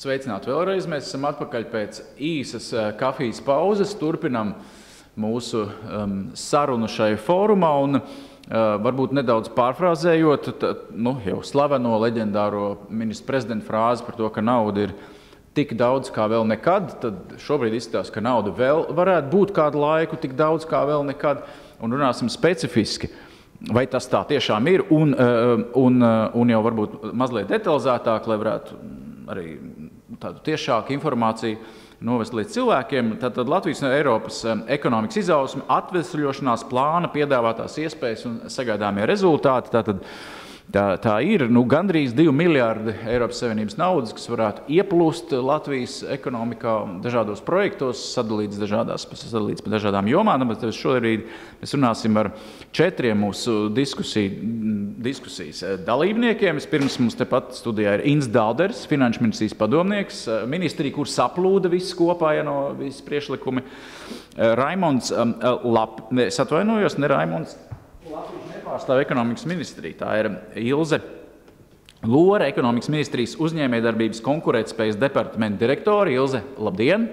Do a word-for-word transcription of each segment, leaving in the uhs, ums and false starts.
Sveicināti vēlreiz. Mēs esam atpakaļ pēc īsas kafijas pauzes. Turpinam mūsu um, sarunu šai fórumā un uh, varbūt nedaudz pārfrāzējot t, nu, jau slaveno leģendāro ministra prezidenta frāzi par to, ka nauda ir tik daudz kā vēl nekad, tad šobrīd izskatās, ka nauda vēl varētu būt kādu laiku tik daudz kā vēl nekad, un runāsim specifiski. Vai tas tā tiešām ir, un, un, un jau varbūt mazliet detalizētāk, lai varētu arī tādu tiešāku informāciju novest līdz cilvēkiem. Tātad Latvijas un Eiropas ekonomikas izausme, atvesļošanās plāna, piedāvātās iespējas un sagaidāmie rezultāti. Tātad tā, tā ir nu, gandrīz divi miljardi Eiropas Savienības naudas, kas varētu ieplūst Latvijas ekonomikā dažādos projektos, sadalīts dažādās, sadalīts pa dažādām jomām. Bet šobrīd mēs runāsim ar četriem mūsu diskusiju, diskusijas dalībniekiem. Pirms mums tepat studijā ir Inns Dalders, Finanšu ministrijas padomnieks, ministrija, kur saplūda viss kopā, ja no visi priekšlikumi. Raimonds Lap, es atvainojos, ne Raimonds. Latvijas nepārstāv ekonomikas ministrija. Tā ir Ilze Lore, ekonomikas ministrijas uzņēmējdarbības konkurētspējas departamenta direktori. Ilze, labdien!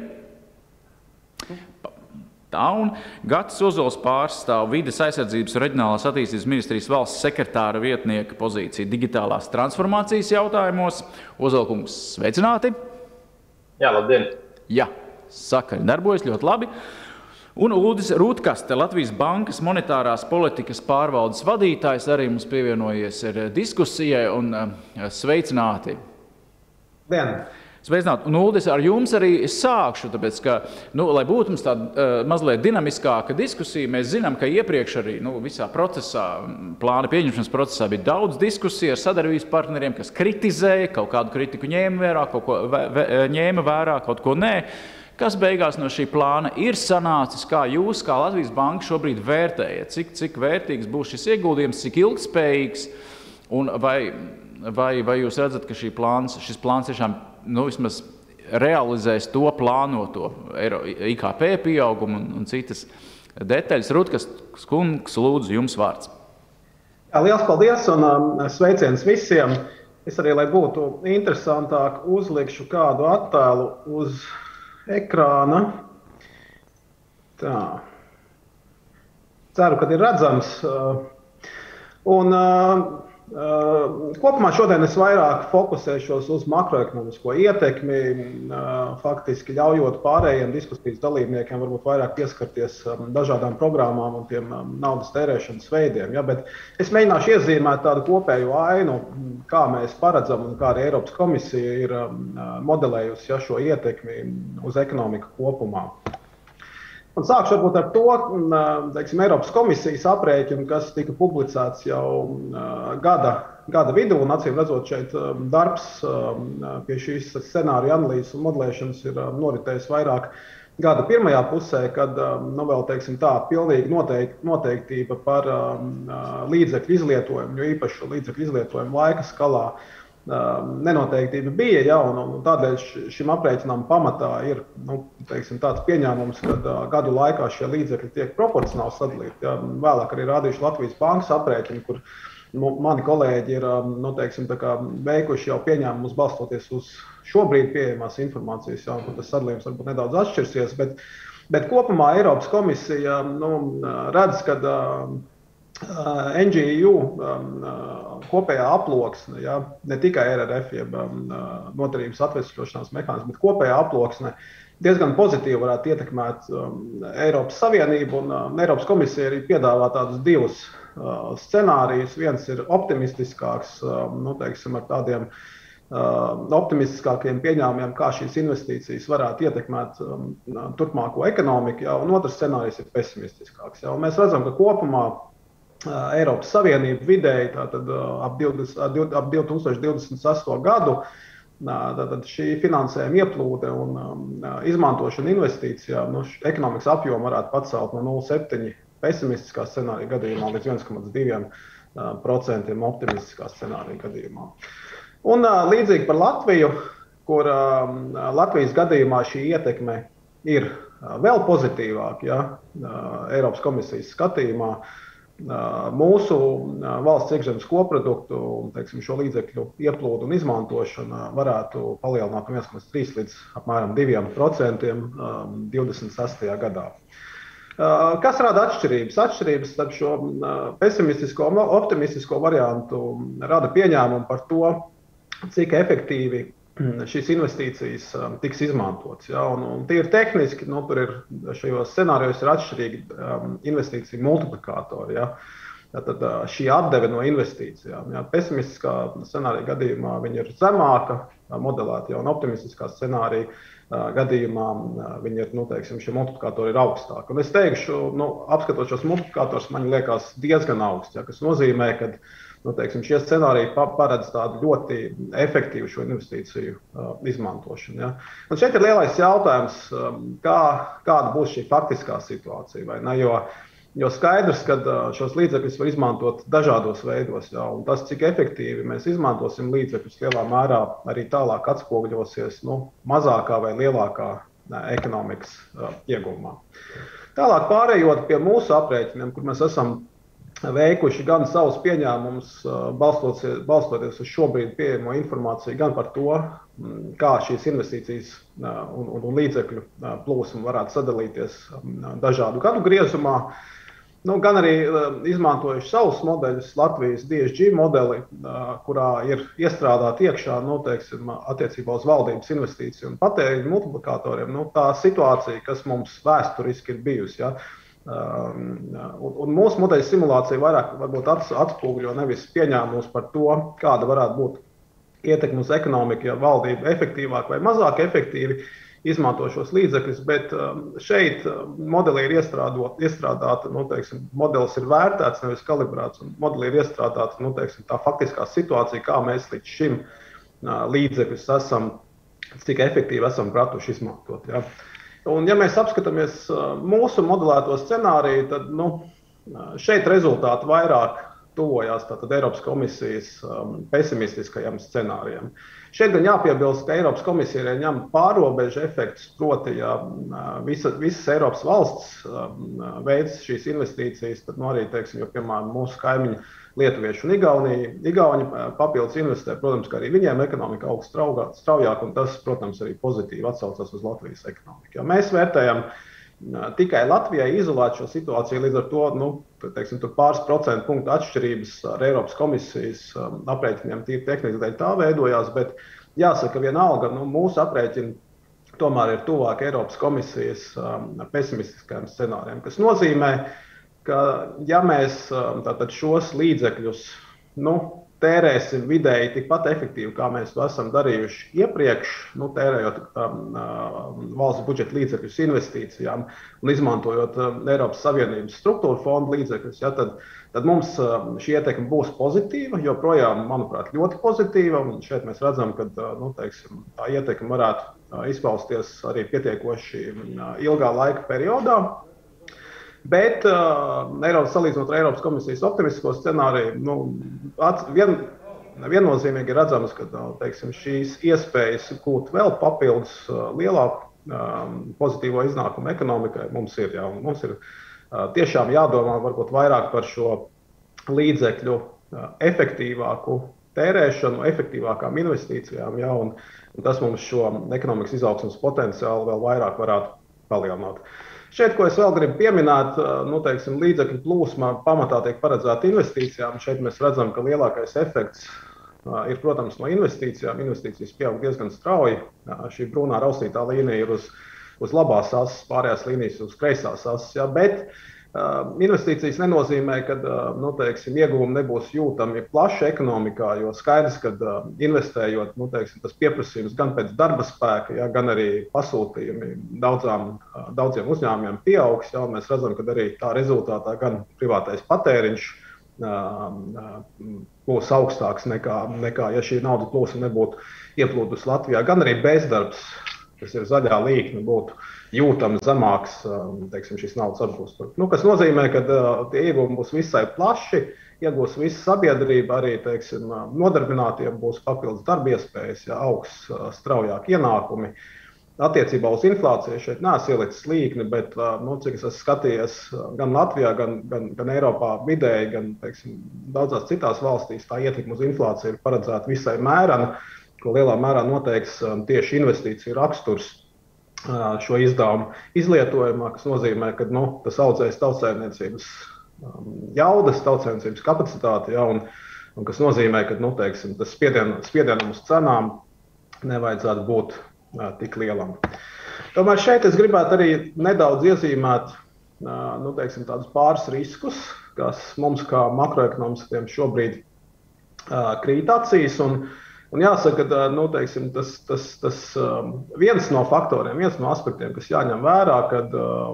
Tā un Gatis Ozols pārstāv vides aizsardzības un reģionālās attīstības ministrijas valsts sekretāra vietnieka pozīciju digitālās transformācijas jautājumos. Ozolkungs, sveicināti! Jā, labdien! Jā, sakaļ darbojas ļoti labi. Un Uldis Rutkaste, Latvijas bankas monetārās politikas pārvaldes vadītājs, arī mums pievienojies ar diskusijai un sveicināti. Dien. Sveicināti. Un Uldis, ar jums arī sākšu, tāpēc, ka, nu, lai būtu mums tāda uh, mazliet dinamiskāka diskusija, mēs zinām, ka iepriekš arī nu, visā procesā, plāna pieņemšanas procesā bija daudz diskusiju ar sadarbības partneriem, kas kritizēja, kaut kādu kritiku ņēma vērā, kaut ko vē, vē, ņēma vērā, kaut ko nē. Kas beigās no šī plāna ir sanācis, kā jūs, kā Latvijas banka šobrīd vērtējat? Cik, cik vērtīgs būs šis ieguldījums, cik ilgspējīgs, un vai, vai, vai jūs redzat, ka šī plāns, šis plāns tiešām nu, vismaz realizēs to plānoto I K P pieaugumu un, un citas detaļas? Rutkas kungs, lūdzu, jums vārds. Jā, liels paldies un um, sveiciens visiem. Es arī, lai būtu interesantāk, uzlikšu kādu attēlu uz ekrāna. Tā. Ceru, ka ir redzams. Un kopumā šodien es vairāk fokusēšos uz makroekonomisko ietekmi, faktiski ļaujot pārējiem diskusijas dalībniekiem varbūt vairāk pieskarties dažādām programmām un tiem naudas tērēšanas veidiem. Ja? Bet es mēģināšu iezīmēt tādu kopēju ainu, kā mēs paredzam un kā arī Eiropas komisija ir modelējusi ja, šo ietekmi uz ekonomiku kopumā. Un sākšu varbūt ar to, teiksim, Eiropas komisijas aprēķinu, kas tika publicēts jau gada, gada vidū, un acīm redzot šeit darbs pie šīs scenārija analīzes un modelēšanas ir noritējis vairāk gada pirmajā pusē, kad nu, vēl, teiksim, tā pilnīgi noteikti, noteiktība par līdzekļu izlietojumu, jo īpaši līdzekļu izlietojumu laika skalā nenoteiktība bija, ja, un, un tādēļ šim aprēķinām pamatā ir nu, teiksim, tāds pieņēmums, ka uh, gadu laikā šie līdzekļi tiek proporcionāli sadalīti. Ja. Vēlāk arī rādījuši Latvijas bankas aprēķini, kur nu, mani kolēģi ir nu, teiksim, tā kā veikuši jau pieņēmumus balstoties uz šobrīd pieejamās informācijas, ja, kur tas sadalījums varbūt nedaudz atšķirsies, bet, bet kopumā Eiropas komisija nu, redz, ka uh, N G U um, kopējā aploksne, ja, ne tikai R R F, jeb um, noturības atvesļošanās mehānismi, bet kopējā aploksne diezgan pozitīvi varētu ietekmēt um, Eiropas Savienību, un um, Eiropas komisija arī piedāvā tādus divus uh, scenārijus. Viens ir optimistiskāks, um, nu, teiksim, ar tādiem uh, optimistiskākiem pieņēmumiem, kā šīs investīcijas varētu ietekmēt um, turpmāko ekonomiku, ja, un otrs scenārijs ir pesimistiskāks. Ja, un mēs redzam, ka kopumā Eiropas Savienība vidēji tātad, ap, divdesmit, ap divi tūkstoši divdesmit sesto gadu tātad, šī finansējuma ieplūde un um, izmantošana investīcijā nu, ekonomikas apjomu varētu pacelt no nulle komats septiņi pesimistiskā scenārija gadījumā līdz viens komats divi procenti optimistiskā scenārija gadījumā. Un uh, līdzīgi par Latviju, kur uh, Latvijas gadījumā šī ietekme ir uh, vēl pozitīvāk, ja, uh, Eiropas komisijas skatījumā. mūsu valsts iekšzemes koproduktu un, teiksim, šo līdzekļu ieplūdu un izmantošanu varētu palielināt no viens komats trīs līdz apmēram diviem procentiem divdesmit sestajā gadā. Kas rada atšķirības? Atšķirības starp šo pesimistisko un optimistisko variantu rada pieņēmumu par to, cik efektīvi šīs investīcijas tiks izmantotas. Ja? Un, un tie ir tehniski, nu, tur ir šajos scenārijos ir atšķirīgi um, investīciju multiplikātori. Ja? Tad uh, šī atdeve no investīcijām. Ja? Pesimistiskā scenārija gadījumā viņa ir zemāka, modelēta jau, un optimistiskā scenārija uh, gadījumā uh, viņa ir, nu, teiksim, šie multiplikātori ir augstāki. Un es teikšu, nu, apskatot šos multiplikātors, man liekas diezgan augsts, ja? Kas nozīmē, ka nu, teiksim, šie scenāriji paredz tādu ļoti efektīvu šo investīciju uh, izmantošanu. Ja? Un šeit ir lielais jautājums, um, kā, kāda būs šī faktiskā situācija. Vai ne? Jo, jo skaidrs, ka uh, šos līdzekļus var izmantot dažādos veidos. Ja? Un tas, cik efektīvi mēs izmantosim līdzekļus, lielā mērā arī tālāk atspoguļosies nu, mazākā vai lielākā ne, ekonomikas uh, ieguvumā. Tālāk pārējot pie mūsu aprēķiniem, kur mēs esam veikuši gan savus pieņēmumus, balstoties, balstoties uz šobrīd pieejamo informāciju, gan par to, kā šīs investīcijas un, un, un līdzekļu plūsma varētu sadalīties dažādu gadu griezumā, nu, gan arī izmantojuši savus modeļus, Latvijas D S G modeli, kurā ir iestrādāti iekšā, nu, teiksim, attiecībā uz valdības investīciju un patēriņu multiplikatoriem, nu, tā situācija, kas mums vēsturiski ir bijusi. Ja? Um, un, un mūsu modeļa simulācija vairāk varbūt atspoguļo nevis pieņēmumus par to, kāda varētu būt ietekme uz ekonomiku, ja valdība efektīvāk vai mazāk efektīvi izmanto šos līdzekļus, bet um, šeit modelī ir iestrādāta, nu, teiksim, modelis ir vērtēts, nevis kalibrēts, un modelī ir iestrādāta, nu, teiksim, tā faktiskā situācija, kā mēs līdz šim uh, līdzekļus esam, cik efektīvi esam pratuši izmantot. Ja. Un, ja mēs apskatāmies mūsu modelēto scenāriju, tad nu, šeit rezultāti vairāk tuvojās tātad Eiropas komisijas um, pesimistiskajam scenārijam. Šeit gan jāpiebilst, ka Eiropas komisija ir ņem pārobežu efektus, proti, ja visa, visas Eiropas valsts um, veids šīs investīcijas, tad nu, arī, teiksim, jo, piemēram, mūsu kaimiņi Lietuvieši un Igauni, Igauni papildus investē, protams, ka arī viņiem ekonomika aug straujāk, un tas, protams, arī pozitīvi atsaucas uz Latvijas ekonomiku. Ja mēs vērtējam tikai Latvijai izolēt šo situāciju, līdz ar to, nu, teiksim, tur pāris procentu punktu atšķirības ar Eiropas komisijas aprēķiniem tīri tehniski dēļ tā veidojās, bet jāsaka vienalga, nu, mūsu aprēķini tomēr ir tuvāk Eiropas komisijas pesimistiskajiem scenārijiem, kas nozīmē, ka ja mēs tātad šos līdzekļus nu, tērēsim vidēji tikpat efektīvi, kā mēs to esam darījuši iepriekš, nu, tērējot um, valsts budžeta līdzekļus investīcijām un izmantojot um, Eiropas Savienības struktūra fonda līdzekļus, ja, tad, tad mums um, šī ietekme būs pozitīva, joprojām, manuprāt, ļoti pozitīva. Un šeit mēs redzam, ka nu, teiksim, tā ietekme varētu uh, izpausties arī pietiekoši uh, ilgā laika periodā. Bet uh, Eiropas, salīdzinot ar Eiropas komisijas optimistisko scenāriju, nu, ats, vien, viennozīmīgi redzams, ka teiksim, šīs iespējas gūt vēl papildus uh, lielāku um, pozitīvo iznākumu ekonomikai mums ir. Jā, mums ir uh, tiešām jādomā varbūt vairāk par šo līdzekļu uh, efektīvāku tērēšanu, efektīvākām investīcijām, jā, un, un tas mums šo ekonomikas izaugsmes potenciālu vēl vairāk varētu palielināt. Šeit, ko es vēl gribu pieminēt, nu, teiksim, līdzekļu plūsma pamatā tiek paredzēta investīcijām. Šeit mēs redzam, ka lielākais efekts ir, protams, no investīcijām. Investīcijas pieaug diezgan strauji. Šī brūnā raustītā līnija ir uz, uz labās asas, pārējās līnijas uz kreisās asas. Ja, bet uh, investīcijas nenozīmē, ka uh, nu, teiksim, ieguvumi nebūs jūtami plaši ekonomikā, jo skaidrs, ka uh, investējot, nu, teiksim, tas pieprasījums gan pēc darba spēka, ja, gan arī pasūtījumi daudzām, uh, daudziem uzņēmumiem pieaugs. Ja, mēs redzam, ka arī tā rezultātā gan privātais patēriņš būs augstāks nekā, nekā ja šī naudas plūsma nebūtu ieplūdusi Latvijā. Gan arī bezdarbs, kas ir zaļā līkne, būtu jūtams zemāks, teiksim, šīs naudas apgūst. Nu, kas nozīmē, ka tie ieguvumi būs visai plaši, iegūs visa sabiedrība, arī, teiksim, nodarbinātiem būs papildus darba iespējas, ja augs straujāk ienākumi. attiecībā uz inflāciju šeit neesmu ielicis līkni, bet, nu, cik es esmu skatījies gan Latvijā, gan, gan, gan Eiropā vidēji, gan, teiksim, daudzās citās valstīs, tā ietekme uz inflāciju ir paredzēta visai mērena, ko lielā mērā noteiks tieši investīciju raksturs šo izdevumu izlietojumā, kas nozīmē, ka, nu, tas audzēs tautsēmniecības jaudas, tautsēmniecības kapacitāti, ja, un, un kas nozīmē, ka, nu, teiksim, tas spiedien, spiedienam uz cenām nevajadzētu būt tik lielam. Tomēr šeit es gribētu arī nedaudz iezīmēt, nu, teiksim, tādus pāris riskus, kas mums kā makroekonomistiem šobrīd krīt acīs. Un, un jāsaka, ka, nu, teiksim, tas, tas, tas viens no faktoriem, viens no aspektiem, kas jāņem vērā, kad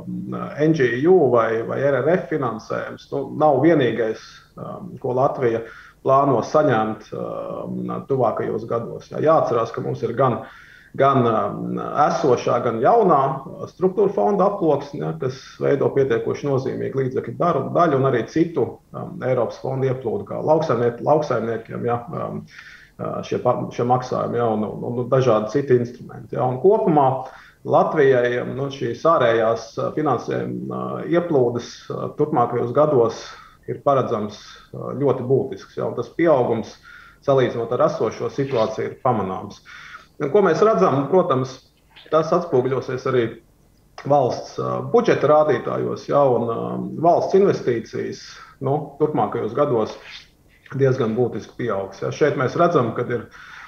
N G U vai, vai R R F finansējums, nu, nav vienīgais, ko Latvija plāno saņemt tuvākajos gados. Jā, jāatcerās, ka mums ir gan gan esošā, gan jaunā struktūra fonda aploksne, ja, kas veido pietiekoši nozīmīgu līdzekļu daļu, un arī citu um, Eiropas fondu ieplūdu, kā lauksaimniek, lauksaimniekiem, ja, um, šie, šie maksājumi, ja, un, un, un dažādi citi instrumenti. Ja. Un kopumā Latvijai nu, šīs ārējās finansējuma ieplūdes turpmākajos gados ir paredzams ļoti būtisks, ja, un tas pieaugums, salīdzinot ar esošo situāciju, ir pamanāms. Un, ko mēs redzam, protams, tas atspoguļosies arī valsts budžeta rādītājos, ja, un valsts investīcijas nu, turpmākajos gados diezgan būtiski pieaugs. Ja. Šeit mēs redzam, ka ir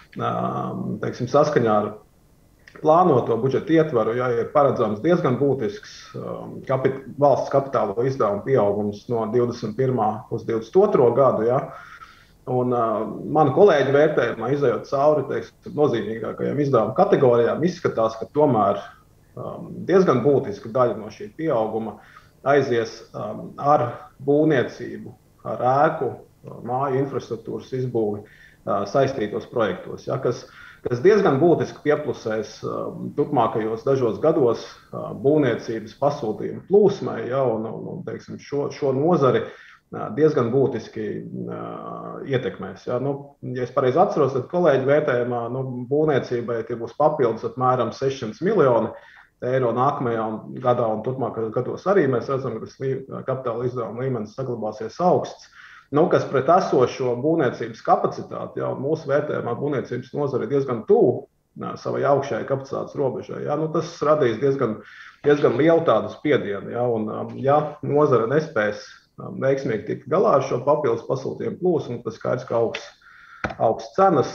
teiksim, saskaņā ar plānoto budžeta ietvaru, ja, ir paredzams diezgan būtisks kapit, valsts kapitāla izdevuma pieaugums no divdesmit pirmā uz divdesmit otro gadu. Ja. Un uh, mani kolēģi vērtējumā, izejot cauri teiksim, nozīmīgākajām izdevuma kategorijām, izskatās, ka tomēr um, diezgan būtiska daļa no šī pieauguma aizies um, ar būvniecību, ar ēku, māju infrastruktūras izbūvi uh, saistītos projektos, ja, kas, kas diezgan būtiski pieplusēs um, turpmākajos dažos gados uh, būvniecības pasūtījumu plūsmai, ja, un, un, un teiksim, šo, šo nozari diezgan būtiski uh, ietekmēs. Ja. Nu, ja es pareizi atceros, tad kolēģi vērtējumā nu, būvniecībai tie būs papildus apmēram sešsimt miljoni eiro nākamajā gadā un turpmākajos gados arī mēs redzam, ka tas kapitāla izdevuma līmenis saglabāsies augsts, nu, kas pret esošo būvniecības kapacitāti, ja, mūsu vērtējumā būvniecības nozare ir diezgan tuvu savai augšējai kapacitātes robežai. Ja, nu, tas radīs diezgan, diezgan lielu tādu spiedienu, ja, un ja nozare nespēs veiksmīgi tikt galā ar šo papildus pasūtījumu plūsmu, tas skaidrs, ka augsts, augsts cenas,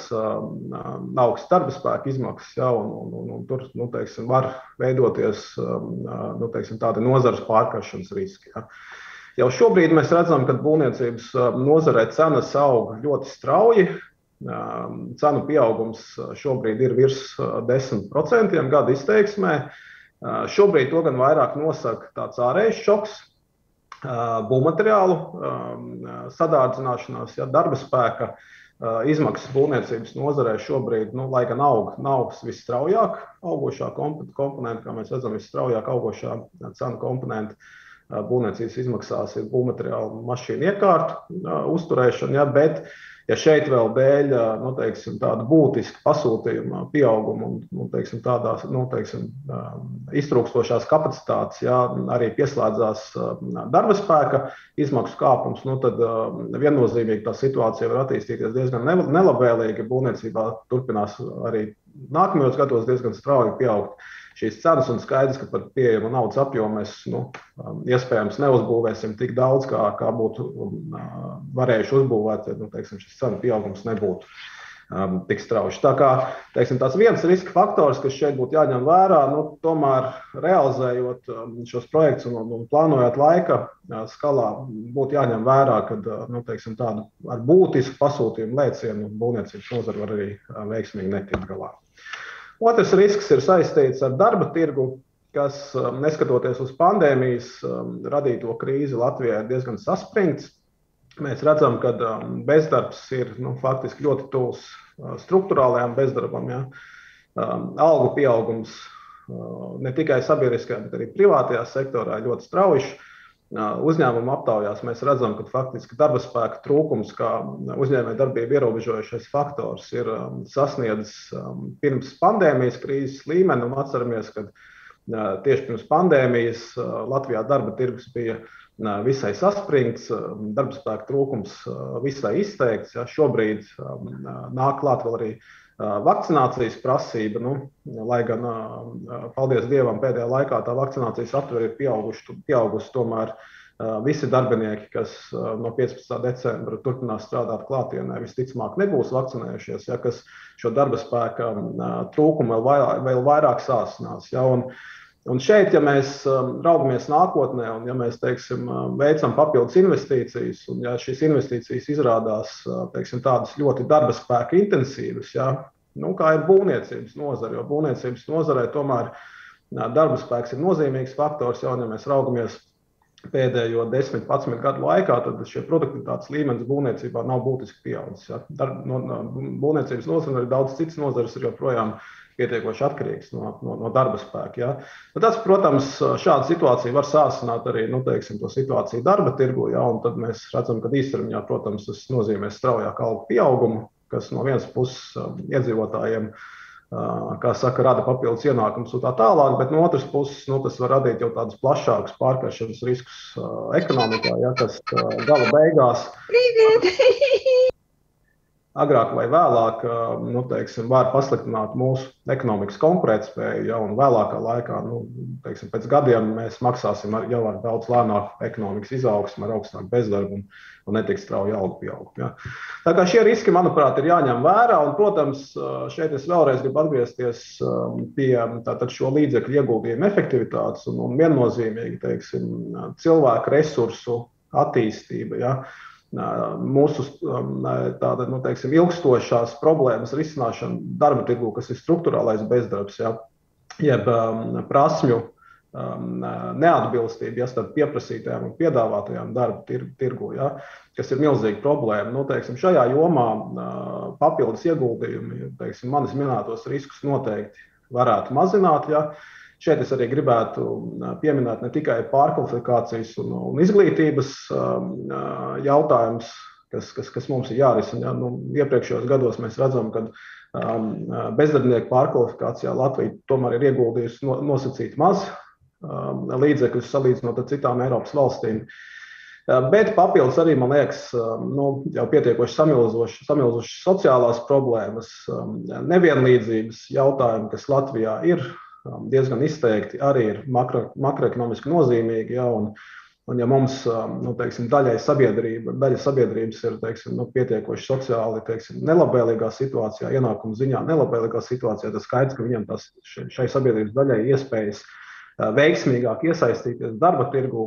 augsts darba spēka izmaksas, ja, un, un, un, un tur, nu, teiksim, var veidoties, nu, teiksim, tādi nozares pārkaršanas riski. Ja. Jau šobrīd mēs redzam, ka būvniecības nozarē cenas aug ļoti strauji. Cenu pieaugums šobrīd ir virs desmit procentiem gada izteiksmē. Šobrīd to gan vairāk nosaka tāds ārējs šoks, būvmateriālu sadārdzināšanās, ja, darba spēka izmaksas būvniecības nozarē šobrīd, nu, lai gan aug, nav visstraujāk augošā komponenta, kā mēs redzam, visstraujāk augošā cenu komponenta būvniecības izmaksās ir būvmateriālu mašīnu iekārtu uzturēšana, ja, bet ja šeit vēl dēļ, nu, teiksim, tādu būtisku pasūtījumu pieaugumu un, nu, teiksim, tādās, nu, teiksim, iztrūkstošās kapacitātes, ja, arī pieslēdzās darba spēka izmaksu kāpums, nu, tad viennozīmīgi tā situācija var attīstīties diezgan nelabvēlīgi. Būvniecībā turpinās arī nākamajos gados diezgan strauji pieaugt šīs cenas, un skaidrs, ka par pieejamu naudas apjomu mēs, nu, iespējams neuzbūvēsim tik daudz, kā, kā būtu varējuši uzbūvēt, ja, nu, teiksim, šis cenu pieaugums nebūtu um, tik strauji. Tā kā, teiksim, tās viens riska faktors, kas šeit būtu jāņem vērā, nu, tomēr realizējot um, šos projektus un, un plānojot laika uh, skalā, būtu jāņem vērā, kad, uh, nu, teiksim, tādu ar būtisku pasūtījumu lēcienu būvniecības nozara var arī uh, veiksmīgi netikt galā. Otrs risks ir saistīts ar darba tirgu, kas, neskatoties uz pandēmijas radīto krīzi, Latvijā ir diezgan saspringts. Mēs redzam, ka bezdarbs ir, nu, faktiski ļoti tuvs strukturālajām bezdarbam. Ja. Algu pieaugums ne tikai sabiedriskajā, bet arī privātajā sektorā ļoti strauji. uzņēmumu aptaujās mēs redzam, ka faktiski darba spēka trūkums, kā uzņēmēja darbība ierobežojušais faktors, ir sasniedzis pirms pandēmijas krīzes līmeni. Un atceramies, ka tieši pirms pandēmijas Latvijā darba tirgus bija visai saspringts, darba spēka trūkums visai izteikts. Ja, šobrīd nāk klāt vēl arī vakcinācijas prasība, nu, lai gan, paldies Dievam, pēdējā laikā tā vakcinācijas aptvere ir pieauguši, pieaugusi tomēr visi darbinieki, kas no piecpadsmitā decembra turpinās strādāt klātienē, visticamāk nebūs vakcinējušies, ja, kas šo darba spēka trūkumu vēl vairāk, vēl vairāk sāsinās. Ja, un, Un šeit, ja mēs raugamies nākotnē un ja mēs, teiksim, veicam papildus investīcijas, un ja šīs investīcijas izrādās, teiksim, tādas ļoti darba spēka intensīvas, ja, nu, kā ir būvniecības nozare, jo būvniecības nozarē tomēr darba spēks ir nozīmīgs faktors, ja, un ja mēs raugamies pēdējo desmit, padsmit gadu laikā, tad šie produktivitātes līmenis būvniecībā nav būtiski pieaudzis. Ja. Darb, no, no, būvniecības nozare arī daudz citas nozares ir joprojām pietiekoši atkarīgs no, no, no darba spēka. Ja. Tas, protams, šāda situācija var sāsināt arī, nu, teiksim, to situāciju darba tirgu, ja, un tad mēs redzam, ka īstermiņā, protams, tas nozīmē straujāku algu pieaugumu, kas no vienas puses iedzīvotājiem, kā saka, rada papildus ienākumus un tā tālāk, bet no otras puses, nu, tas var radīt jau tādus plašākus pārkaršanas riskus ekonomikā, ja, kas gala beigās agrāk vai vēlāk, nu, teiksim, var pasliktināt mūsu ekonomikas konkurētspēju, ja, un vēlākā laikā, nu, teiksim, pēc gadiem mēs maksāsim ar, jau ar daudz lēnāku ekonomikas izaugsmu, ar augstāku bezdarbu un, un netiks strauji algu pieaugumu. Ja. Tā kā šie riski, manuprāt, ir jāņem vērā, un, protams, šeit es vēlreiz gribu atgriezties pie tātad šo līdzekļu ieguldījumu efektivitātes un, un viennozīmīgi, teiksim, cilvēku resursu attīstība, ja. Mūsu tāda, nu, teiksim, ilgstošās problēmas risināšana darba tirgu, kas ir strukturālais bezdarbs, ja, jeb prasmju neatbilstība, ja, starp pieprasītajām un piedāvātajām darba tirgu, ja, kas ir milzīga problēma. Nu, teiksim, šajā jomā papildus ieguldījumi, teiksim, manis minētos riskus noteikti varētu mazināt, ja. Šeit es arī gribētu pieminēt ne tikai pārkvalifikācijas un, un izglītības jautājumus, kas, kas, kas mums ir jārisina. Ja? Nu, iepriekšējos gados mēs redzam, ka um, bezdarbnieku pārkvalifikācijā Latvija tomēr ir ieguldījusi no, nosacīt maz um, līdzekļus salīdzinot ar citām Eiropas valstīm. Bet papildus arī, man liekas, nu, jau pietiekoši samilzošas, samilzošas sociālās problēmas, nevienlīdzības jautājumi, kas Latvijā ir diezgan izteikti, arī ir makro, makroekonomiski nozīmīgi, ja, un, un ja mums, nu, teiksim, daļai sabiedrība, daļa sabiedrības ir, teiksim, nu, pietiekoši sociāli, teiksim, nelabvēlīgā situācijā, ienākumu ziņā nelabvēlīgā situācijā, tas skaidrs, ka viņiem tas šai sabiedrības daļai iespējas veiksmīgāk iesaistīties darba tirgu,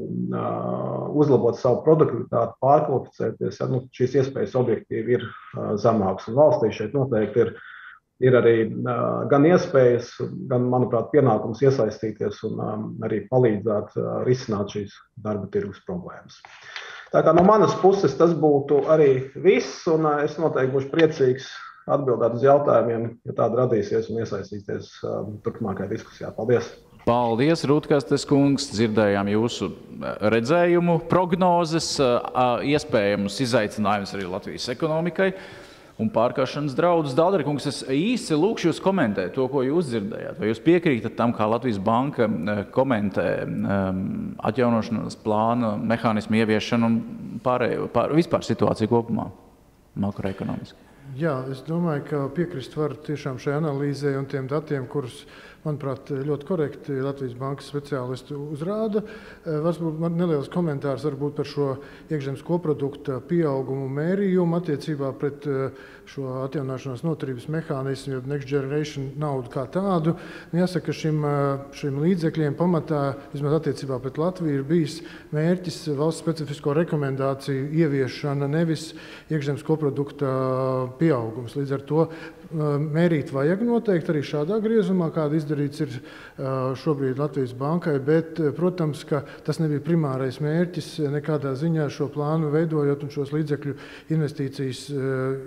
uzlabot savu produktivitāti, pārkvalificēties, ja, nu, šīs iespējas objektīvi ir zemākas, un valstī šeit noteikti ir Ir arī uh, gan iespējas, gan, manuprāt, pienākums iesaistīties un um, arī palīdzēt uh, risināt šīs darba tirgus problēmas. Tā kā no manas puses tas būtu arī viss, un uh, es noteikti būšu priecīgs atbildēt uz jautājumiem, ja tāda radīsies un iesaistīties uh, turpmākajā diskusijā. Paldies! Paldies, Rūtkastes kungs! Dzirdējām jūsu redzējumu, prognozes, uh, iespējamus izaicinājumus arī Latvijas ekonomikai un pārkaršanas draudus. Dalderi kungs, es īsi lūkšu jūs komentēt to, ko jūs dzirdējāt. Vai jūs piekrītat tam, kā Latvijas banka komentē um, atjaunošanas plāna mehānismu ieviešanu un pārējo, pār, vispār situāciju kopumā makroekonomiski? Jā, es domāju, ka piekrist var tiešām šai analīzē un tiem datiem, kurus, manuprāt, ļoti korekti Latvijas bankas speciālisti uzrāda. Varbūt man neliels komentārs varbūt par šo iekšzemes koprodukta pieaugumu mērījumu attiecībā pret šo atjaunošanās noturības mehānismu, jeb Next Generation naudu kā tādu. Jāsaka, ka šim, šim līdzekļiem pamatā, vismaz attiecībā pret Latviju, ir bijis mērķis valsts specifisko rekomendāciju ieviešana, nevis iekšzemes koprodukta pieaugums. Līdz ar to mērīt vajag noteikti arī šādā griezumā, kāda izdarīts ir šobrīd Latvijas bankai, bet, protams, ka tas nebija primārais mērķis nekādā ziņā šo plānu veidojot un šos līdzekļu investīcijas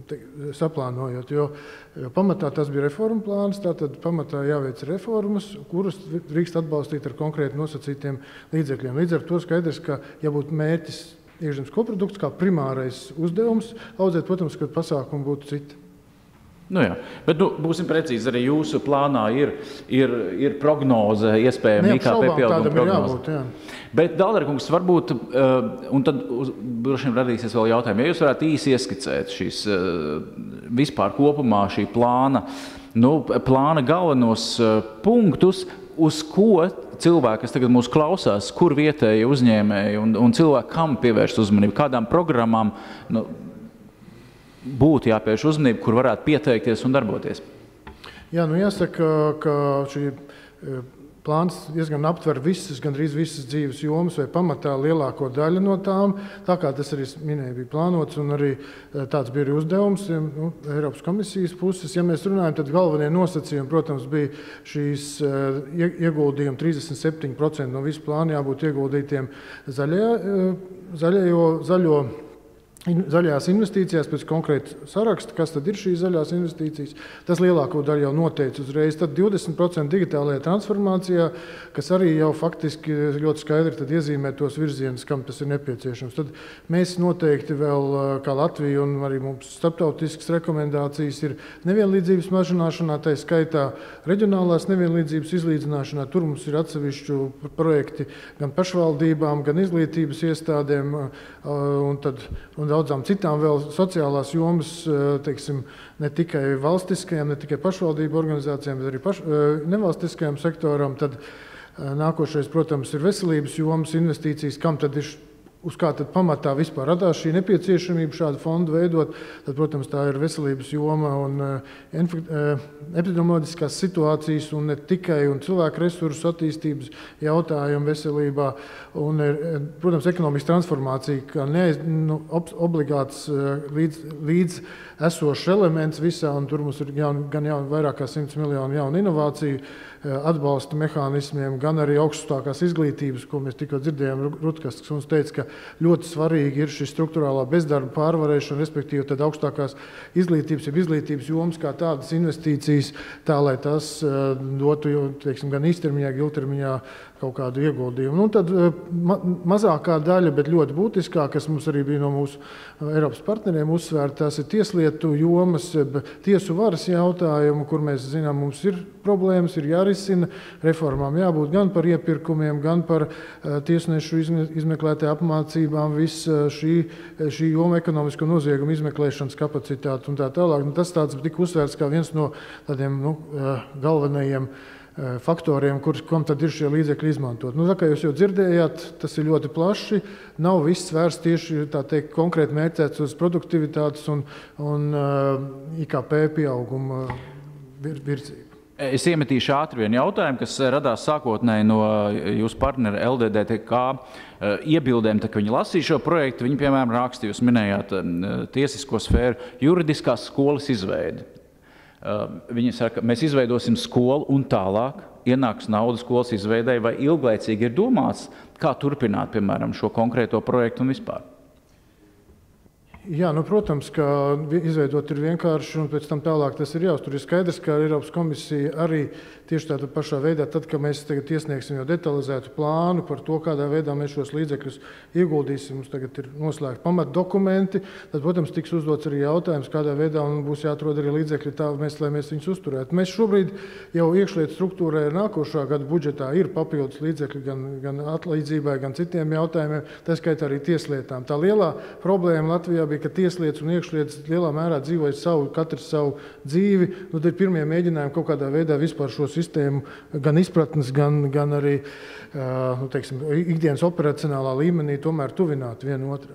te, saplānojot, jo, jo pamatā tas bija reforma plāns, tātad pamatā jāveic reformas, kuras drīkst atbalstīt ar konkrēti nosacītiem līdzekļiem. Līdz ar to skaidrs, ka ja būtu mērķis iekšzemes koprodukts kā primārais uzdevums audzēt, protams, ka pasākumi būtu citi. Nu jā, bet nu, būsim precīzi, arī jūsu plānā ir, ir, ir prognoze, iespējami I K P pieauguma prognoze. Jābūt, jā. Bet, Dālderkungs, varbūt, uh, un tad uz, droši vien radīsies vēl jautājumi, ja jūs varētu īsi ieskicēt šīs uh, vispār kopumā šī plāna, nu, plāna galvenos uh, punktus, uz ko cilvēki, kas tagad mūs klausās, kur vietēji uzņēmēji un, un cilvēki, kam pievērst uzmanību, kādām programmām, nu, būtu jāpievērš uzmanību, kur varētu pieteikties un darboties? Jā, nu jāsaka, ka šī plāns diezgan aptver visas, gandrīz visas dzīves jomas vai pamatā lielāko daļu no tām. Tā kā tas arī minēja, bija plānots un arī tāds bija arī uzdevums nu, Eiropas komisijas puses. Ja mēs runājam, tad galvenie nosacījumi, protams, bija šīs ieguldījumi trīsdesmit septiņi procenti no visu plānu jābūt ieguldītiem zaļajā, zaļajo, zaļo Zaļajās investīcijās pēc konkrēta saraksta, kas tad ir šīs zaļās investīcijas, tas lielāko daļu jau noteica uzreiz. Tad divdesmit procenti digitālajā transformācijā, kas arī jau faktiski ļoti skaidri tad iezīmē tos virzienus, kam tas ir nepieciešams. Tad mēs noteikti vēl, kā Latvija un arī mums starptautiskas rekomendācijas ir nevienlīdzības mažināšanā, tai skaitā reģionālās nevienlīdzības izlīdzināšanā. Tur mums ir atsevišķu projekti gan pašvaldībām, gan izglītības iestādēm un tad un daudzām citām vēl sociālās jomas, teiksim, ne tikai valstiskajām, ne tikai pašvaldību organizācijām, bet arī paš, nevalstiskajām sektoram. Tad nākošais, protams, ir veselības jomas investīcijas, kam tad ir uz kā tad pamatā vispār radās šī nepieciešamība šādu fondu veidot. Tad, protams, tā ir veselības joma un epidemioloģiskās situācijas un ne tikai un cilvēku resursu attīstības jautājumu veselībā. Un, protams, ekonomikas transformācija, kā ne, nu, ob, obligāts līdz, līdz esošs elements visā, un tur mums ir jaun, gan jaun, vairāk kā simts miljonu jaunu inovāciju atbalsta mehānismiem, gan arī augstākās izglītības, ko mēs tikko dzirdējām. Rutkas mums teica, ka ļoti svarīgi ir šī struktūrālā bezdarba pārvarēšana, respektīvi tad augstākās izglītības, ja izglītības jomas kā tādas investīcijas, tā lai tas dotu, teiksim, gan īstermiņā, gan ilgtermiņā kaut kādu ieguldījumu. Nu, tad ma mazākā daļa, bet ļoti būtiskā, kas mums arī bija no mūsu Eiropas partneriem uzsvērta, tās ir tieslietu jomas, tiesu varas jautājumu, kur mēs zinām, mums ir problēmas, ir jārisina. Reformām jābūt gan par iepirkumiem, gan par tiesnešu izmeklētā apmācībām, viss šī, šī joma ekonomisko noziegumu izmeklēšanas kapacitāte un tā tālāk. Nu, tas tāds tika uzsvērts kā viens no tādiem nu, galvenajiem faktoriem, kur, kam tad ir šie līdzekļi izmantot. Nu, tā kā jūs jau dzirdējāt, tas ir ļoti plaši, nav viss vērsts tieši tā teikt konkrēti mērķēts uz produktivitātes un, un uh, I K P pieauguma vir, virzību. Es iemetīšu ātri vienu jautājumu, kas radās sākotnēji no jūsu partnera L D D T K iebildēm, tā, ka viņi lasīja šo projektu, viņi, piemēram, rakstīja, jūs minējāt tiesisko sfēru, juridiskās skolas izveidi. Viņi saka, mēs izveidosim skolu un tālāk ienāks nauda skolas izveidēji, vai ilglaicīgi ir domāts, kā turpināt, piemēram, šo konkrēto projektu un vispār? Jā, nu, protams, ka izveidot ir vienkārši un pēc tam tālāk tas ir jāuztur. Ir skaidrs, ka Eiropas komisija arī tieši tādā pašā veidā, tad, kad mēs tagad iesniegsim jau detalizētu plānu par to, kādā veidā mēs šos līdzekļus ieguldīsim, mums tagad ir noslēgti pamatdokumenti, tad, protams, tiks uzdots arī jautājums, kādā veidā un būs jāatrod arī līdzekļi tā, mēs, lai mēs viņus uzturētu. Mēs šobrīd jau iekšlietu struktūrai nākošā gada budžetā ir papildus līdzekļi gan, gan atlīdzībai, gan citiem jautājumiem, tā skaitā arī tieslietām. Tā lielā problēma Latvijā bija, ka tieslietas un iekšlietas lielā mērā dzīvoja savu, katrs savu dzīvi. Nu, tad pirmie mēģinājumi kaut kādā veidā vispār šo sistēmu gan izpratnes, gan, gan arī nu, teiksim, ikdienas operacionālā līmenī tomēr tuvināt vienu otrai.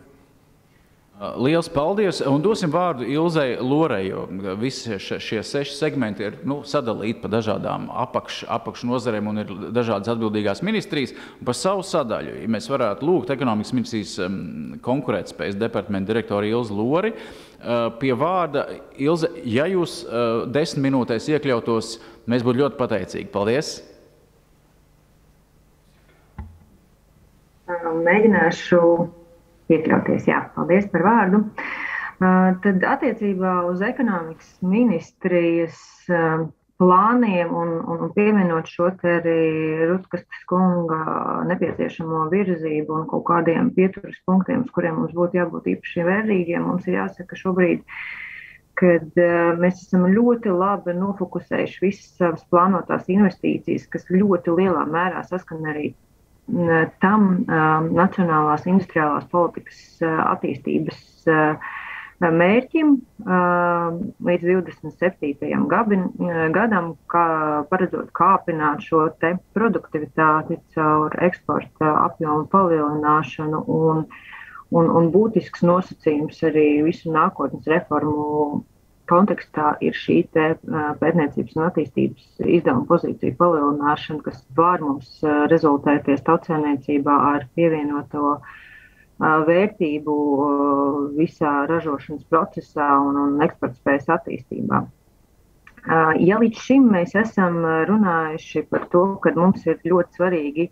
Liels paldies, un dosim vārdu Ilzei Lorei, jo visi šie seši segmenti ir nu, sadalīti pa dažādām apakš, apakšnozarēm un ir dažādas atbildīgās ministrijas. Un par savu sadaļu, ja mēs varētu lūgt ekonomikas ministrijas konkurētspējas departamenta direktoru Ilzi Lori pie vārda. Ilze, ja jūs desmit minūtēs iekļautos, mēs būtu ļoti pateicīgi. Paldies! Mēģināšu iekļauties. Jā, paldies par vārdu. Tad attiecībā uz ekonomikas ministrijas plāniem un, un pieminot šo te arī Rutkastes kunga nepieciešamo virzību un kaut kādiem pieturas punktiem, uz kuriem mums būtu jābūt īpaši vērīgiem, mums ir jāsaka šobrīd, kad uh, mēs esam ļoti labi nofokusējuši visas savas plānotās investīcijas, kas ļoti lielā mērā saskan arī uh, tam uh, nacionālās industriālās politikas uh, attīstības uh, mērķim līdz divdesmit septītajam gadam, kā paredzot kāpināt šo te produktivitāti caur eksporta apjomu palielināšanu un, un, un būtisks nosacījums arī visu nākotnes reformu kontekstā ir šī te pētniecības un attīstības izdevuma pozīciju palielināšana, kas var mums rezultēties tautsēmniecībā ar pievienoto vērtību visā ražošanas procesā un, un eksportspējas attīstībā. Ja līdz šim mēs esam runājuši par to, ka mums ir ļoti svarīgi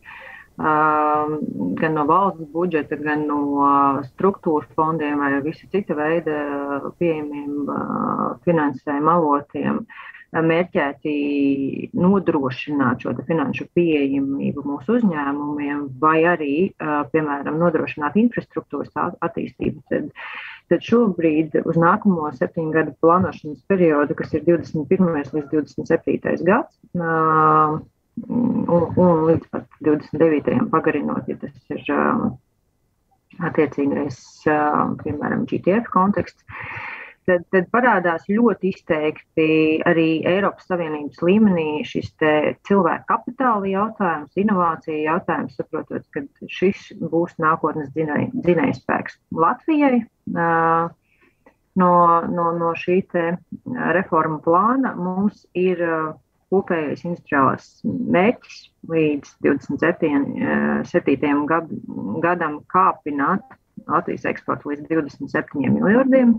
gan no valsts budžeta, gan no struktūra fondiem vai visu cita veida pieejamiem finansējuma avotiem mērķēti nodrošināt šo finanšu pieejamību mūsu uzņēmumiem vai arī, piemēram, nodrošināt infrastruktūras attīstību, tad, tad šobrīd uz nākamo septiņu gadu plānošanas periodu, kas ir divdesmit pirmais līdz divdesmit septītais gads, un, un līdz pat divdesmit devītajam pagarinot, ja tas ir attiecīgais, piemēram, G T F konteksts, Tad, tad parādās ļoti izteikti arī Eiropas Savienības līmenī šis te cilvēku kapitāla jautājums, inovācija jautājums, saprotot, ka šis būs nākotnes dzinējspēks Latvijai. No, no, no šī te reforma plāna mums ir kopējais industriālās mērķis līdz divdesmit septītajam gadam kāpināt Latvijas eksportu līdz divdesmit septiņiem miljardiem.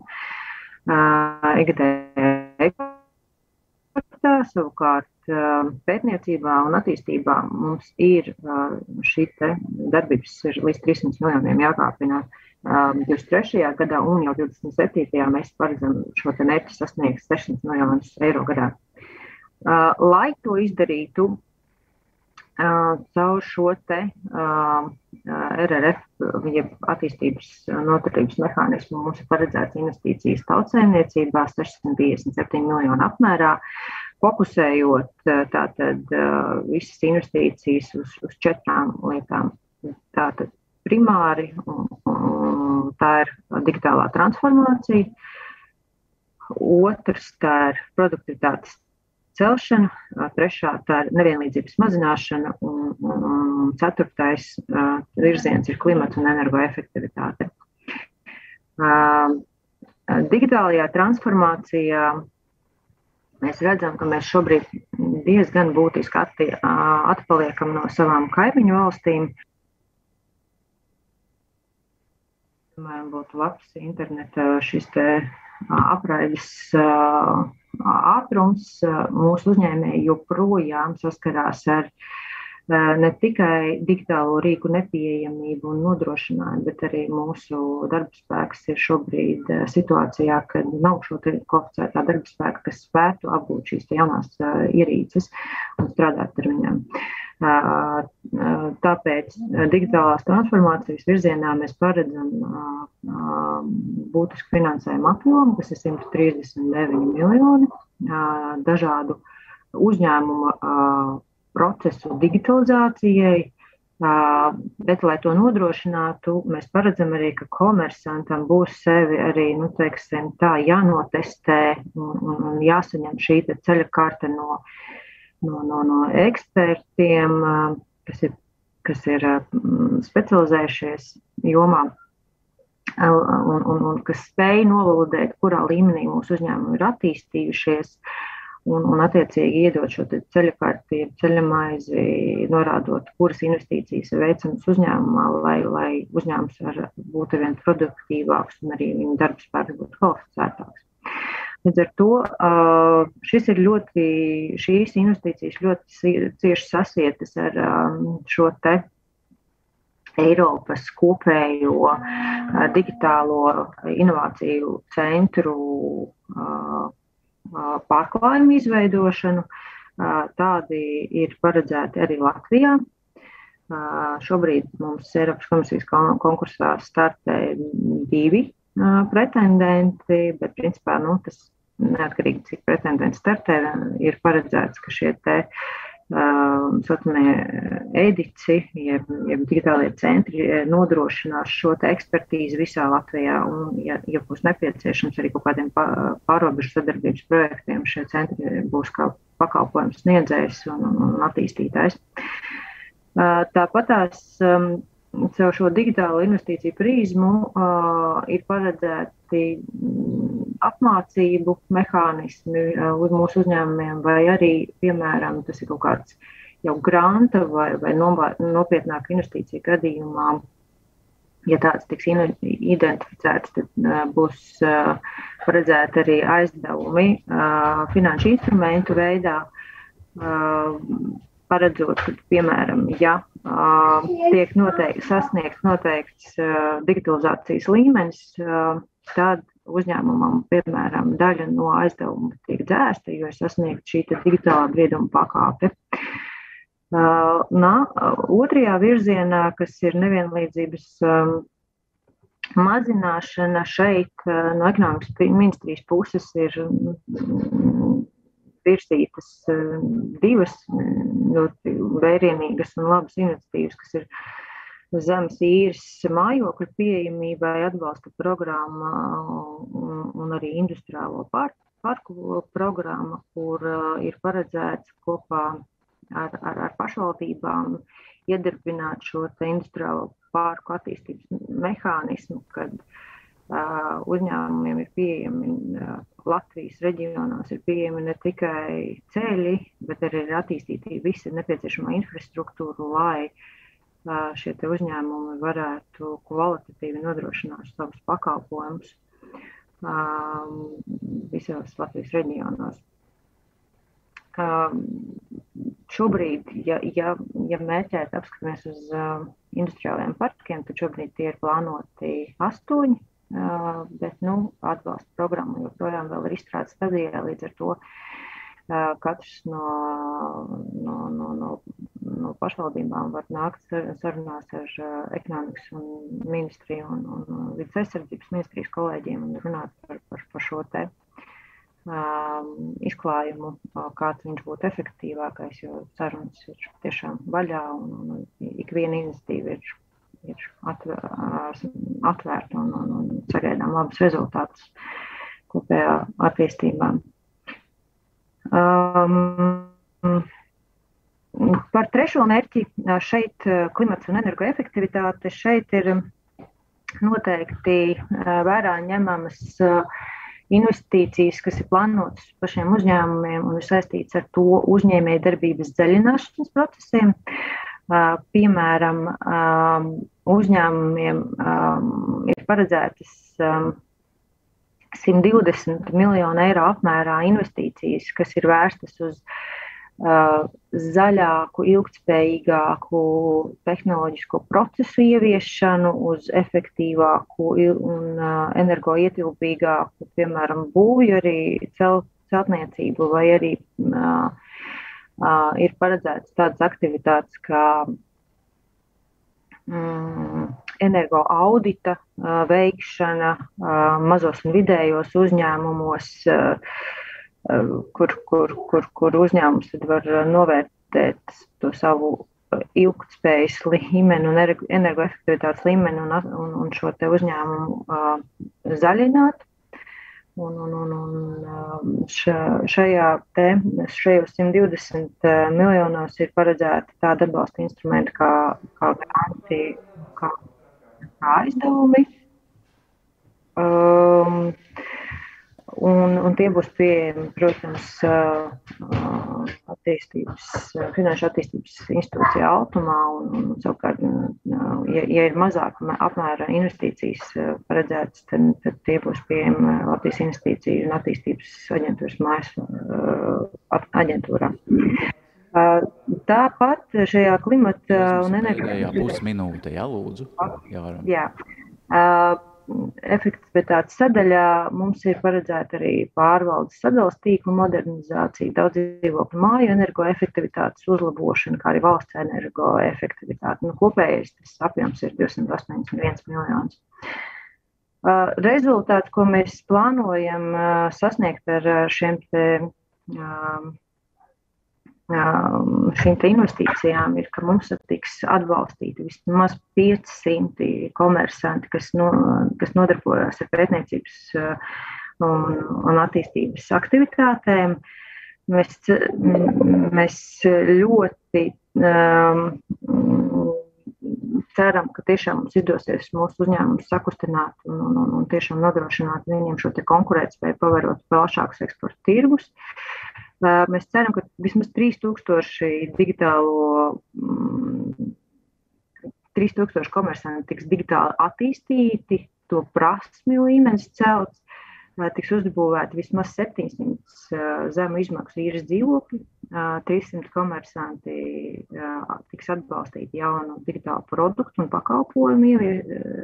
Ikgadējā eksportā, savukārt pētniecībā un attīstībā mums ir šī te darbības ir līdz trīssimit miljoniem jākāpina divdesmit trešajā gadā un jau divdesmit septītajā mēs paredzam šo te mērķi sasniegt sešsimt miljonus eiro gadā. Lai to izdarītu caur šo te R R F, jeb attīstības noturības mehānismu, mums ir paredzēts investīcijas tautsēmniecībā sešsimt piecdesmit septiņi miljonu apmērā, fokusējot tātad visas investīcijas uz, uz četrām lietām. Tātad primāri, un, un tā ir digitālā transformācija, otrs tā ir produktivitātes celšana, trešā tā ir nevienlīdzības mazināšana un, un ceturtais uh, virziens ir klimata un energoefektivitāte. Uh, digitālajā transformācijā mēs redzam, ka mēs šobrīd diezgan būtiski atti, uh, atpaliekam no savām kaimiņu valstīm. Piemēram, būtu labs interneta šis te apraides uh, ātrums, mūsu uzņēmēji joprojām saskarās ar ne tikai digitālo rīku nepieejamību un nodrošinājumu, bet arī mūsu darbspēks ir šobrīd situācijā, kad nav šo kvalificētā darbspēka, kas spētu apgūt šīs jaunās ierīces un strādāt ar viņām. Tāpēc digitālās transformācijas virzienā mēs paredzam būtisku finansējumu apjomu, kas ir simt trīsdesmit deviņi miljoni, dažādu uzņēmumu procesu digitalizācijai, bet, lai to nodrošinātu, mēs paredzam arī, ka komersantam būs sevi arī, nu, teiksim, tā jānotestē un, un jāsaņem šī ceļa karte no No, no, no ekspertiem, kas ir, kas ir specializējušies jomā un, un, un kas spēj novalidēt, kurā līmenī mūsu uzņēmumi ir attīstījušies un, un attiecīgi iedot šo ceļakarti, ceļamaizi, norādot, kuras investīcijas ir veicamas uzņēmumā, lai, lai uzņēmums var būt arvien produktīvāks un arī viņa darbspēks būtu kvalificētāks. Līdz ar to šis ir ļoti, šīs investīcijas ļoti cieši sasietas ar šo te Eiropas kopējo digitālo inovāciju centru pārklājumu izveidošanu. Tādi ir paredzēti arī Latvijā. Šobrīd mums Eiropas komisijas konkursā startē divi pretendenti, bet principā nu, tas neatkarīgi, cik pretendenti startē, ir paredzēts, ka šie te Uh, saucamie edici, jeb, jeb digitālie centri nodrošinās šo te ekspertīzi visā Latvijā, un, ja, ja būs nepieciešams arī kaut kādiem pārobežu sadarbības projektiem, šie centri būs kā pakalpojums sniedzējs un, un attīstītājs. Uh, tāpat tās um, caur šo digitālo investīciju prizmu uh, ir paredzēti apmācību mehānismi uz mūsu uzņēmumiem, vai arī, piemēram, tas ir kaut kāds jau granta vai, vai nopietnāka investīcija gadījumā. Ja tāds tiks identificēts, tad būs paredzēti arī aizdevumi finanšu instrumentu veidā, paredzot, ka, piemēram, ja tiek noteikti, sasniegts noteikts digitalizācijas līmenis, tad uzņēmumam, piemēram, daļa no aizdevuma tiek dzēsta, jo ir sasniegta šī digitālā brieduma pakāpe. Nā, otrajā virzienā, kas ir nevienlīdzības mazināšana, šeit no ekonomikas ministrijas puses ir virsītas divas ļoti vērienīgas un labas iniciatīvas, kas ir zemes īres mājokļu pieejamībai atbalsta programma un, un arī industriālo parku, parku programma, kur uh, ir paredzēts kopā ar, ar, ar pašvaldībām iedarbināt šo te industriālo parku attīstības mehānismu, kad uh, uzņēmumiem ir pieejami uh, Latvijas reģionos ir pieejami ne tikai ceļi, bet arī ir attīstīta visa nepieciešamā infrastruktūra, lai šie te uzņēmumi varētu kvalitatīvi nodrošināt savus pakalpojumus um, visos Latvijas reģionos. Um, šobrīd, ja, ja, ja mērķēt apskatāmies uz uh, industriālajiem parkiem, tad šobrīd tie ir plānoti astoņi, uh, bet nu, atbalsta programma joprojām vēl ir izstrādes stadijā, līdz ar to uh, katrs no, no, no, no no pašvaldībām var nākt sarunās ar uh, ekonomikas un ministriju un, un vidas aizsardzības ministrijas kolēģiem un runāt par, par, par šo te um, izklājumu, uh, kāds viņš būtu efektīvākais, jo sarunas ir tiešām vaļā un, un ikviena iniciatīva ir, ir atvēr, atvērta un, un, un sagaidām labus rezultātus kopējā attīstībā. Um, Par trešo mērķi šeit klimats un energoefektivitāte, šeit ir noteikti vērā ņemamas investīcijas, kas ir plānotas pašiem uzņēmumiem un ir saistīts ar to uzņēmēju darbības zaļināšanas procesiem. Piemēram, uzņēmumiem ir paredzētas simt divdesmit miljonu eiro apmērā investīcijas, kas ir vērstas uz Uh, zaļāku, ilgtspējīgāku tehnoloģisko procesu ieviešanu, uz efektīvāku un uh, energoietilpīgāku, piemēram, būvju arī cel, celtniecību, vai arī uh, uh, ir paredzētas tādas aktivitātes kā um, energo audita uh, veikšana uh, mazos un vidējos uzņēmumos, uh, Kur, kur, kur, kur uzņēmums tad var novērtēt to savu ilgtspējas līmeni un energoefektivitātes līmeni un, un, un šo te uzņēmumu uh, zaļināt. Un, un, un, un ša, šajā te, šajos simt divdesmit miljonos ir paredzēti tādi atbalsta instrumenti kā, kā granti, kā, kā aizdevumi. Um, Un, un tie būs pieejami, protams, attīstības, finanšu attīstības institūcijā Altumā, un, un savukārt, ja, ja ir mazāka apmēra investīcijas paredzētas, tad, tad tie būs pieejami Latvijas investīciju un attīstības aģentūras mājas aģentūrā. Tāpat šajā klimata un enerģētiskā pusminūte, jā, lūdzu. Jā, varam. Jā. Efektivitātes sadaļā mums ir paredzēta arī pārvaldes sadales tīklu modernizācija, daudz dzīvokļu māju energoefektivitātes uzlabošana, kā arī valsts energoefektivitāte. Nu, kopējais tas apjoms ir divsimt astoņdesmit viens miljonus. Rezultāti, ko mēs plānojam sasniegt ar šiem te šīm te investīcijām ir, ka mums tiks atbalstīti vismaz piecsimt komersanti, kas, no, kas nodarbojas ar pētniecības un, un attīstības aktivitātēm. Mēs, mēs ļoti um, ceram, ka tiešām mums izdosies mūsu uzņēmumus sakustināt un, un, un, un tiešām nodrošināt viņiem šo te konkurētspēju, pavarot plašākus eksporta tirgus. Mēs ceram, ka vismaz trīs tūkstoši digitālo, trīs tūkstoši komersanti tiks digitāli attīstīti, to prasmju līmenis celts, tiks uzbūvēti vismaz septiņsimt zemu izmaksu īres dzīvokļi, trīssimt komersanti tiks atbalstīti jaunu digitālu produktu un pakalpojumu ievie,